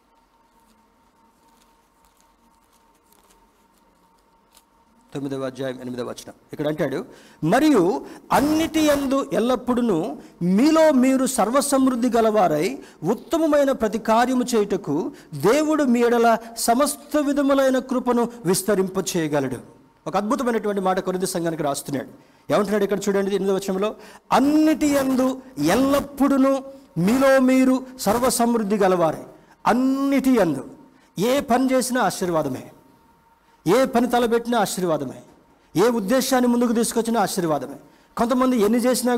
తొమ్మిదవ అధ్యాయం 8వ వచనం ఇక్కడ అంటాడు, మరియు అన్నిటి యందు ఎల్లప్పుడూ మీలో మీరు సర్వసమృద్ధి గలవారై ఉత్తమమైన ప్రతి కార్యము చేయుటకు దేవుడు మీ ఎడల సమస్త విధములైన కృపను విస్తరింప చేయగలడు. ఒక అద్భుతమైనటువంటి మాట కొరింథీ సంఘానికి రాస్తున్నాడు. ఏమంటున్నాడు ఇక్కడ చూడండి 8వ వచనంలో, అన్నిటి యందు ఎల్లప్పుడూ మీలో మీరు సర్వసమృద్ధి గలవారై. అన్నిటి యందు, ఏ పని చేసినా ఆశీర్వాదమే, ఏ పని తలబెట్టినా ఆశీర్వాదమే, ఏ ఉద్దేశాన్ని ముందుకు తీసుకొచ్చినా ఆశీర్వాదమే. కొంతమంది ఎన్ని చేసినా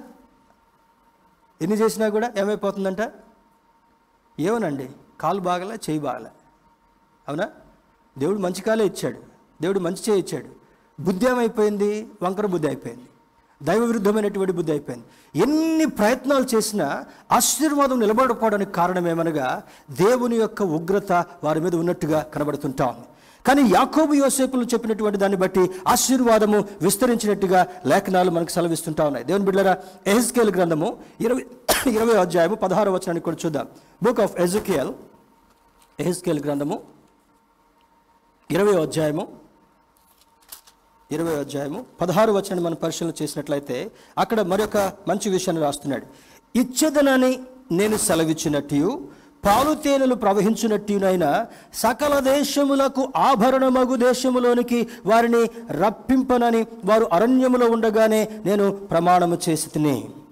కూడా ఏమైపోతుందంట? ఏమోనండి, కాలు బాగలే, చేయి బాగలే. అవునా? దేవుడు మంచి కాలే ఇచ్చాడు, దేవుడు మంచి చేయి ఇచ్చాడు, బుద్ధి ఏమైపోయింది? వంకర బుద్ధి అయిపోయింది, దైవ విరుద్ధమైనటువంటి బుద్ధి అయిపోయింది. ఎన్ని ప్రయత్నాలు చేసినా ఆశీర్వాదం నిలబడకపోవడానికి కారణం ఏమనగా దేవుని యొక్క ఉగ్రత వారి మీద ఉన్నట్టుగా కనబడుతుంటా ఉంది. కానీ యాకోబు యోసేపులు చెప్పినటువంటి దాన్ని బట్టి ఆశీర్వాదము విస్తరించినట్టుగా లేఖనాలు మనకు సెలవిస్తుంటా ఉన్నాయి. దేవుని బిడ్డలారా, ఎహెజ్కేలు గ్రంథము 20వ అధ్యాయము 16వ వచనాన్ని కూడా చూద్దాం. బుక్ ఆఫ్ ఎహెజ్కేలు గ్రంథము 20వ అధ్యాయము 16వ వచనాన్ని మనం పరిశీలన చేసినట్లయితే అక్కడ మరొక మంచి విషయాన్ని రాస్తున్నాడు. ఇచ్చెదనని నేను సెలవిచ్చినట్టు పాలు తేనెలు ప్రవహించినట్టునైనా సకల దేశములకు ఆభరణమగు దేశములోనికి వారిని రప్పింపనని వారు అరణ్యములో ఉండగానే నేను ప్రమాణము చేసి తిని.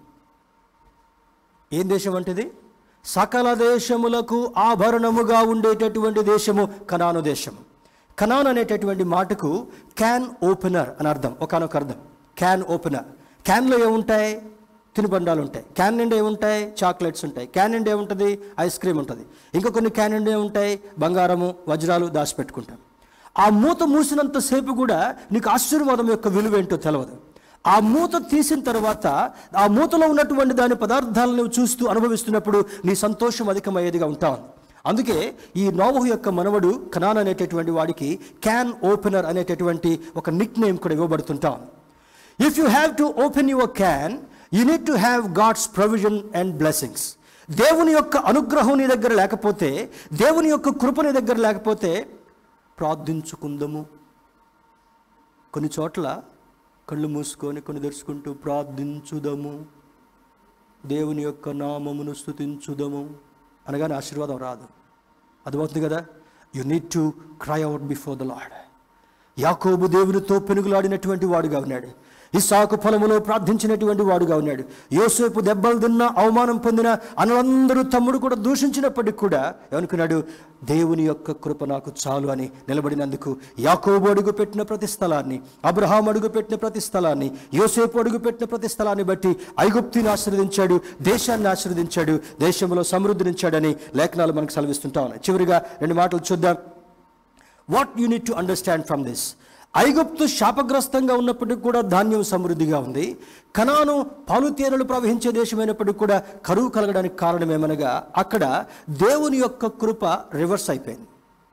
ఏం దేశం అంటది? సకల దేశములకు ఆభరణముగా ఉండేటటువంటి దేశము కనాను దేశం. కనాన్ అనేటటువంటి మాటకు క్యాన్ ఓపెనర్ అని అర్థం, ఒకానొక అర్థం. Can opener. క్యాన్లో ఏముంటాయి? తినుబండాలు ఉంటాయి. క్యాన్ నిండా ఏముంటాయి? చాక్లెట్స్ ఉంటాయి. క్యాన్ నిండా ఏముంటుంది? ఐస్ క్రీమ్ ఉంటుంది. ఇంకా కొన్ని క్యాన్ నిండా ఏముంటాయి? బంగారము, వజ్రాలు దాచిపెట్టుకుంటాం. ఆ మూత మూసినంతసేపు కూడా నీకు ఆశీర్వాదం యొక్క విలువ ఏంటో తెలియదు. ఆ మూత తీసిన తర్వాత ఆ మూతలో ఉన్నటువంటి దాని పదార్థాలను నువ్వు చూస్తూ అనుభవిస్తున్నప్పుడు నీ సంతోషం అధికమయ్యేదిగా ఉంటావు. అందుకే ఈ నోవహు యొక్క మనవడు కనాన్ అనేటటువంటి వాడికి క్యాన్ ఓపెనర్ అనేటటువంటి ఒక నిక్ నేమ్ కూడా ఇవ్వబడుతుంటాం. If you have to open your can, you need to have God's provision and blessings. దేవుని యొక్క అనుగ్రహం నీ దగ్గర లేకపోతే, దేవుని యొక్క కృప నీ దగ్గర లేకపోతే ప్రార్థించుకుందాము. కొన్ని చోట్ల కళ్ళు మూసుకొని కొన్ని తెరుచుకుంటూ ప్రార్థించుదాము, దేవుని యొక్క నామమును స్తుతించుదాము అనగానే ఆశీర్వాదం రాదు. అర్థమవుతుంది కదా? You need to cry out before the Lord. యాకోబు దేవునితో పెనుగులాడినటువంటి వాడుగా ఉన్నాడు. ఇస్సాకు పొలములో ప్రార్థించినటువంటి వాడుగా ఉన్నాడు. యోసేపు దెబ్బలు తిన్నా, అవమానం పొందిన అన్నలందరూ తమ్ముడు కూడా దూషించినప్పటికీ కూడా ఏమనుకున్నాడు? దేవుని యొక్క కృప నాకు చాలు అని నిలబడినందుకు యాకోబు అడుగుపెట్టిన ప్రతి స్థలాన్ని, అబ్రహాం అడుగుపెట్టిన ప్రతి స్థలాన్ని, యోసేపు అడుగుపెట్టిన ప్రతి స్థలాన్ని బట్టి ఐగుప్తుని ఆశీర్వదించాడు, దేశాన్ని ఆశీర్వదించాడు, దేశంలో సమృద్ధినిచ్చాడని లేఖనాలు మనకు సెలవిస్తుంటా ఉన్నాయి. చివరిగా 2 మాటలు చూద్దాం. What you need to understand from this. ఐగుప్తు శాపగ్రస్తంగా ఉన్నప్పటికీ కూడా ధాన్యం సమృద్ధిగా ఉంది. కనాను పాలుతేనెలు ప్రవహించే దేశమైనప్పటికీ కూడా కరువు కలగడానికి కారణం ఏమనగా అక్కడ దేవుని యొక్క కృప రివర్స్ అయిపోయింది.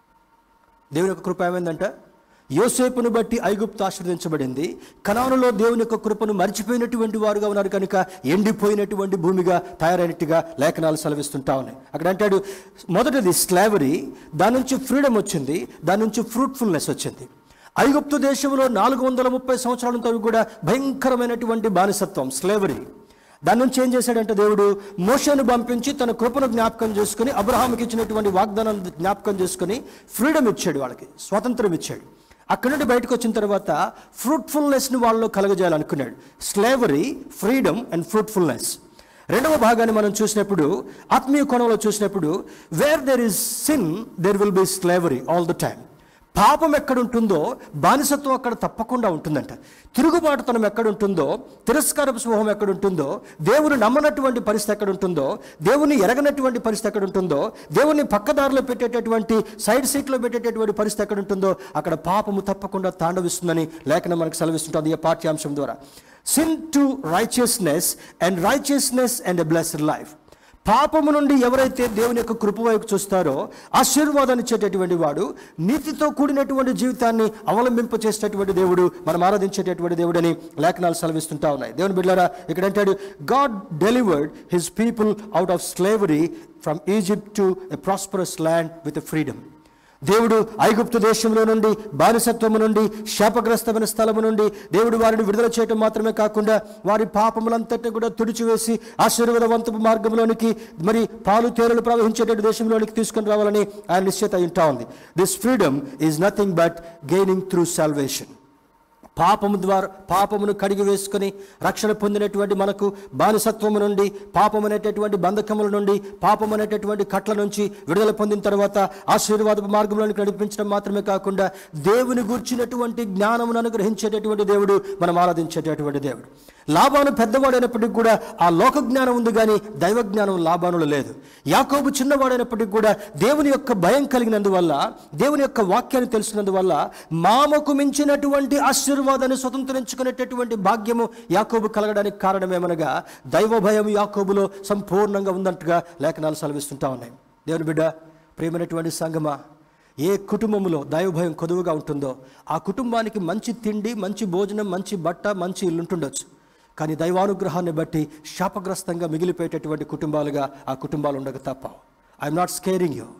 దేవుని యొక్క కృప ఏమైందంట? యోసేపును బట్టి ఐగుప్తు ఆశీర్వదించబడింది. కనానులో దేవుని యొక్క కృపను మర్చిపోయినటువంటి వారుగా ఉన్నారు కనుక ఎండిపోయినటువంటి భూమిగా తయారైనట్టుగా లేఖనాలు సెలవిస్తుంటా ఉన్నాయి. అక్కడ అంటాడు, మొదటిది స్లేవరీ, దాని నుంచి ఫ్రీడమ్ వచ్చింది, దాని నుంచి ఫ్రూట్ఫుల్నెస్ వచ్చింది. ఐగుప్తు దేశంలో 430 సంవత్సరాలతో కూడా భయంకరమైనటువంటి బానిసత్వం, స్లేవరీ. దాని నుంచి ఏం చేశాడంటే దేవుడు మోషేను పంపించి తన కృపను జ్ఞాపకం చేసుకుని, అబ్రహాముకి ఇచ్చినటువంటి వాగ్దానాన్ని జ్ఞాపకం చేసుకుని ఫ్రీడమ్ ఇచ్చాడు, వాళ్ళకి స్వాతంత్రం ఇచ్చాడు. అక్కడి నుండి బయటకు వచ్చిన తర్వాత ఫ్రూట్ఫుల్నెస్ని వాళ్ళలో కలగజేయాలనుకున్నాడు. Slavery, freedom and fruitfulness. రెండవ భాగాన్ని మనం చూసినప్పుడు, ఆత్మీయ కోణంలో చూసినప్పుడు, where there is sin there will be slavery all the time. పాపం ఎక్కడుంటుందో బానిసత్వం అక్కడ తప్పకుండా ఉంటుందంట. తిరుగుబాటుతనం ఎక్కడుంటుందో, తిరస్కారపు స్వభావం ఎక్కడుంటుందో, దేవుని నమ్మనటువంటి పరిస్థితి ఎక్కడుంటుందో, దేవుని ఎరగనటువంటి పరిస్థితి ఎక్కడుంటుందో, దేవుని పక్కదారిలో పెట్టేటటువంటి సైడ్ సీట్లో పెట్టేటటువంటి పరిస్థితి ఎక్కడుంటుందో అక్కడ పాపము తప్పకుండా తాండవిస్తుందని లేఖనం మనకు సెలవిస్తుంటుంది ఈ పాఠ్యాంశం ద్వారా. Sin to righteousness and righteousness and a blessed life. పాపము నుండి ఎవరైతే దేవుని యొక్క కృప వైపు చూస్తారో ఆశీర్వాదాన్ని ఇచ్చేటటువంటి వాడు, నీతితో కూడినటువంటి జీవితాన్ని అవలంబింపచేసేటటువంటి దేవుడు, మనం ఆరాధించేటటువంటి దేవుడని లేఖనాలు సెలవిస్తుంటా ఉన్నాయి. దేవుని బిడ్డలారా, ఇక్కడ అంటాడు, God delivered his people out of slavery from Egypt to a prosperous land with freedom. దేవుడు ఐగుప్తు దేశంలో నుండి, బానిసత్వము నుండి, శాపగ్రస్తమైన స్థలము నుండి దేవుడు వారిని విడుదల చేయటం మాత్రమే కాకుండా వారి పాపములంతటిని కూడా తుడిచివేసి ఆశీర్వాదవంతపు మార్గంలోనికి, మరి పాలు తేనెలు ప్రవహించేటటువంటి దేశంలోనికి తీసుకుని రావాలని ఆయన నిశ్చయిత అయి ఉంటా ఉంది. This freedom is nothing but gaining through salvation. పాపము ద్వారా పాపమును కడిగి వేసుకొని రక్షణ పొందినటువంటి మనకు బానిసత్వము నుండి, పాపం అనేటటువంటి బంధకముల నుండి, పాపం అనేటటువంటి కట్ల నుంచి విడుదల పొందిన తర్వాత ఆశీర్వాదపు మార్గంలోనికి నడిపించడం మాత్రమే కాకుండా దేవుని గూర్చినటువంటి జ్ఞానమును అనుగ్రహించేటటువంటి దేవుడు, మనం ఆరాధించేటటువంటి దేవుడు. లాబాను పెద్దవాడైనప్పటికీ కూడా ఆ లోక జ్ఞానం ఉంది, కానీ దైవ జ్ఞానం లాబానులో లేదు. యాకోబు చిన్నవాడైనప్పటికీ కూడా దేవుని యొక్క భయం కలిగినందువల్ల, దేవుని యొక్క వాక్యాన్ని తెలిసినందువల్ల మామకు మించినటువంటి ఆశీర్వాదాన్ని స్వతంత్రించుకునేటటువంటి భాగ్యము యాకోబు కలగడానికి కారణమేమనగా దైవ భయం యాకోబులో సంపూర్ణంగా ఉందంటగా లేఖనాలు సెలవిస్తుంటా ఉన్నాయి. దేవుని బిడ్డ, ప్రియమైనటువంటి సంగమా, ఏ కుటుంబంలో దైవభయం కొదువుగా ఉంటుందో ఆ కుటుంబానికి మంచి తిండి, మంచి భోజనం, మంచి బట్ట, మంచి ఇల్లు ఉంటుండొచ్చు. కానీ దైవానుగ్రహాన్ని బట్టి శాపగ్రస్తంగా మిగిలిపోయేటటువంటి కుటుంబాలుగా ఆ కుటుంబాలు ఉండక తప్ప. I'm not scaring you,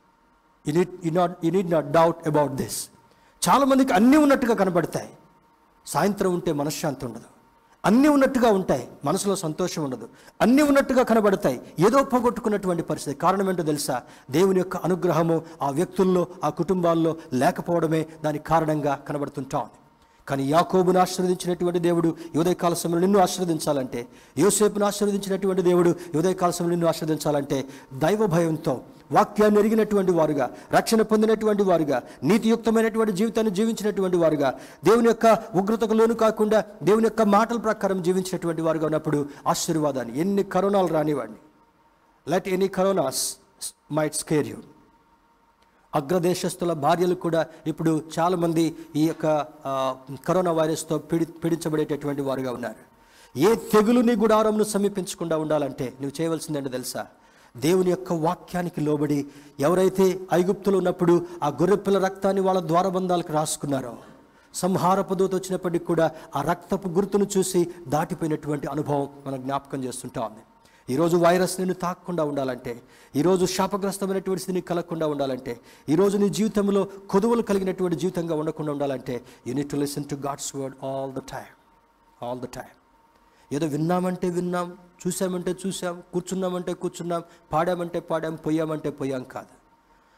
you need not doubt about this. చాలామందికి అన్నీ ఉన్నట్టుగా కనబడతాయి, సాయంత్రం ఉంటే మనశ్శాంతి ఉండదు. అన్నీ ఉన్నట్టుగా ఉంటాయి, మనసులో సంతోషం ఉండదు. అన్నీ ఉన్నట్టుగా కనబడతాయి, ఏదో పోగొట్టుకున్నటువంటి పరిస్థితి. కారణం ఏంటో తెలుసా? దేవుని యొక్క అనుగ్రహము ఆ వ్యక్తుల్లో, ఆ కుటుంబాల్లో లేకపోవడమే దానికి కారణంగా కనబడుతుంటా ఉంది. కానీ యాకోబును ఆశీర్వదించినటువంటి దేవుడు ఉదయకాల సమయంలో నిన్ను ఆశీర్వదించాలంటే, యోసేపును ఆశీర్వదించినటువంటి దేవుడు ఉదయకాల సమయంలో నిన్ను ఆశీర్వదించాలంటే దైవ భయంతో, వాక్యాన్ని ఎరిగినటువంటి వారుగా, రక్షణ పొందినటువంటి వారుగా, నీతియుక్తమైనటువంటి జీవితాన్ని జీవించినటువంటి వారుగా, దేవుని యొక్క ఉగ్రతకు లోను కాకుండా దేవుని యొక్క మాటల ప్రకారం జీవించినటువంటి వారుగా ఉన్నప్పుడు ఆశీర్వాదాన్ని, ఎన్ని కరోనాలు రానివ్వండి, let any coronas might scare you. అగ్రదేశస్తుల భార్యలు కూడా ఇప్పుడు చాలామంది ఈ యొక్క కరోనా వైరస్తో పీడించబడేటటువంటి వారుగా ఉన్నారు. ఏ తెగులుని గుడారంను సమీపించకుండా ఉండాలంటే నువ్వు చేయవలసిందేంటో తెలుసా? దేవుని యొక్క వాక్యానికి లోబడి, ఎవరైతే ఐగుప్తులో ఉన్నప్పుడు ఆ గొర్రెపిల్ల రక్తాన్ని వాళ్ళ ద్వారబంధాలకు రాసుకున్నారో, సంహారపు దూత వచ్చినప్పటికీ కూడా ఆ రక్తపు గుర్తును చూసి దాటిపోయినటువంటి అనుభవం మనం జ్ఞాపకం చేస్తుంటా ఉంది. ఈరోజు వైరస్ నిన్ను తాకకుండా ఉండాలంటే, ఈరోజు శాపగ్రస్తమైనటువంటి స్థితిని కలగకుండా ఉండాలంటే, ఈరోజు నీ జీవితంలో కొదువులు కలిగినటువంటి జీవితంగా ఉండకుండా ఉండాలంటే you need to listen to God's word all the time. ఏదో విన్నామంటే విన్నాం, చూసామంటే చూసాం, కూర్చున్నామంటే కూర్చున్నాం, పాడామంటే పాడాం, పోయామంటే పోయాం కాదు.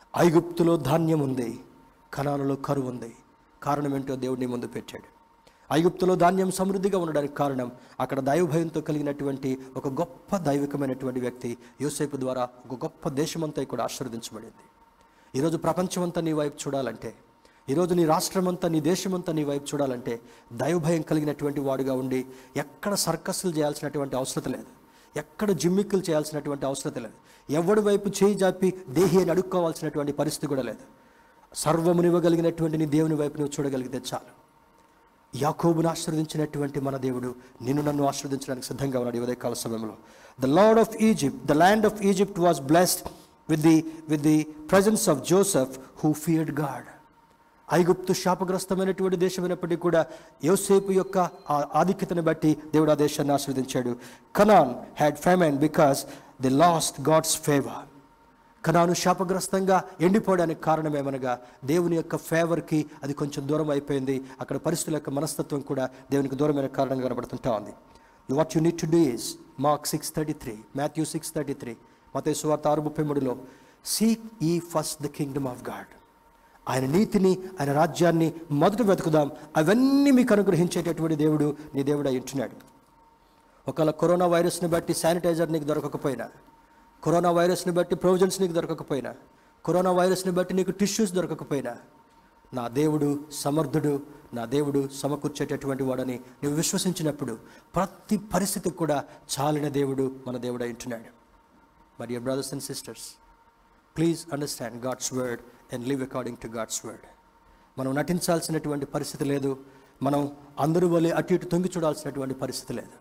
ఐగుప్తులో ధాన్యం ఉంది, కనానులో కరువు ఉంది. కారణం ఏంటో దేవుడు నీ ముందు పెట్టాడు. ఐగుప్తులో ధాన్యం సమృద్ధిగా ఉండడానికి కారణం అక్కడ దైవభయంతో కలిగినటువంటి ఒక గొప్ప దైవికమైనటువంటి వ్యక్తి యోసేపు ద్వారా ఒక గొప్ప దేశమంతా కూడా ఆశీర్వదించబడింది. ఈరోజు ప్రపంచమంతా నీ వైపు చూడాలంటే, ఈరోజు నీ రాష్ట్రమంతా, నీ దేశమంతా నీ వైపు చూడాలంటే దైవభయం కలిగినటువంటి వాడుగా ఉండి ఎక్కడ సర్కస్లు చేయాల్సినటువంటి అవసరం లేదు, ఎక్కడ జిమ్మిక్కులు చేయాల్సినటువంటి అవసరం లేదు, ఎవడి వైపు చేయి జాపి దేహి అని అడుక్కోవాల్సినటువంటి పరిస్థితి కూడా లేదు. సర్వమునివ్వగలిగినటువంటి నీ దేవుని వైపు నువ్వు చూడగలిగితే చాలు. యాకోబును ఆశీర్వదించినటువంటి మన దేవుడు నిన్ను నన్ను ఆశీర్వదించడానికి సిద్ధంగా ఉన్నాడు. ఈ ఉదయకాల సమయంలో the Lord of Egypt, the land of Egypt was blessed with the presence of Joseph who feared God. ఐగుప్తు శాపగ్రస్తమైనటువంటి దేశమైనప్పటికీ కూడా యోసేపు యొక్క ఆధిక్యతను బట్టి దేవుడు ఆ దేశాన్ని ఆశీర్వదించాడు. Canaan had famine because the lost God's favour. కనాను శాపగ్రస్తంగా ఎండిపోవడానికి కారణమేమనగా దేవుని యొక్క ఫేవర్కి అది కొంచెం దూరం అయిపోయింది. అక్కడ పరిస్థితుల యొక్క మనస్తత్వం కూడా దేవునికి దూరమైన కారణంగా కనబడుతుంటా ఉంది. What you need to do is Mark 6:33, Matthew 6:33, మత్తయి సువార్త 6:33లో seek ye first the kingdom of God. ఆయన నీతిని, ఆయన రాజ్యాన్ని మొదట వెతుకుదాం, అవన్నీ మీకు అనుగ్రహించేటటువంటి దేవుడు నీ దేవుడు అయి ఉంటున్నాడు. ఒకవేళ కరోనా వైరస్ని బట్టి శానిటైజర్ నీకు దొరకకపోయినా, కరోనా వైరస్ని బట్టి ప్రొవిజన్స్ నీకు దొరకకపోయినా, కరోనా వైరస్ని బట్టి నీకు టిష్యూస్ దొరకకపోయినా, నా దేవుడు సమర్థుడు, నా దేవుడు సమకూర్చేటటువంటి వాడని నువ్వు విశ్వసించినప్పుడు ప్రతి పరిస్థితికి కూడా చాలిన దేవుడు మన దేవుడు అయి ఉంటున్నాడు. My dear brothers and sisters, please understand God's word and live according to God's word. మనం నటించాల్సినటువంటి పరిస్థితి లేదు, మనం అందరూ వలె అటు ఇటు తొంగి చూడాల్సినటువంటి పరిస్థితి లేదు.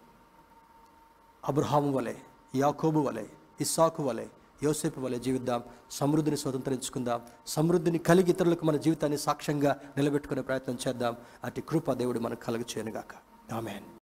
అబ్రహాము వలె, యాకోబు వలె, ఇస్సాకు వలె, యోసేపు వలె జీవిద్దాం, సమృద్ధిని స్వతంత్రించుకుందాం, సమృద్ధిని కలిగి ఇతరులకు మన జీవితాన్ని సాక్ష్యంగా నిలబెట్టుకునే ప్రయత్నం చేద్దాం. అటు కృప దేవుడు మనకు కలుగచేయనుగాక. ఆమేన్.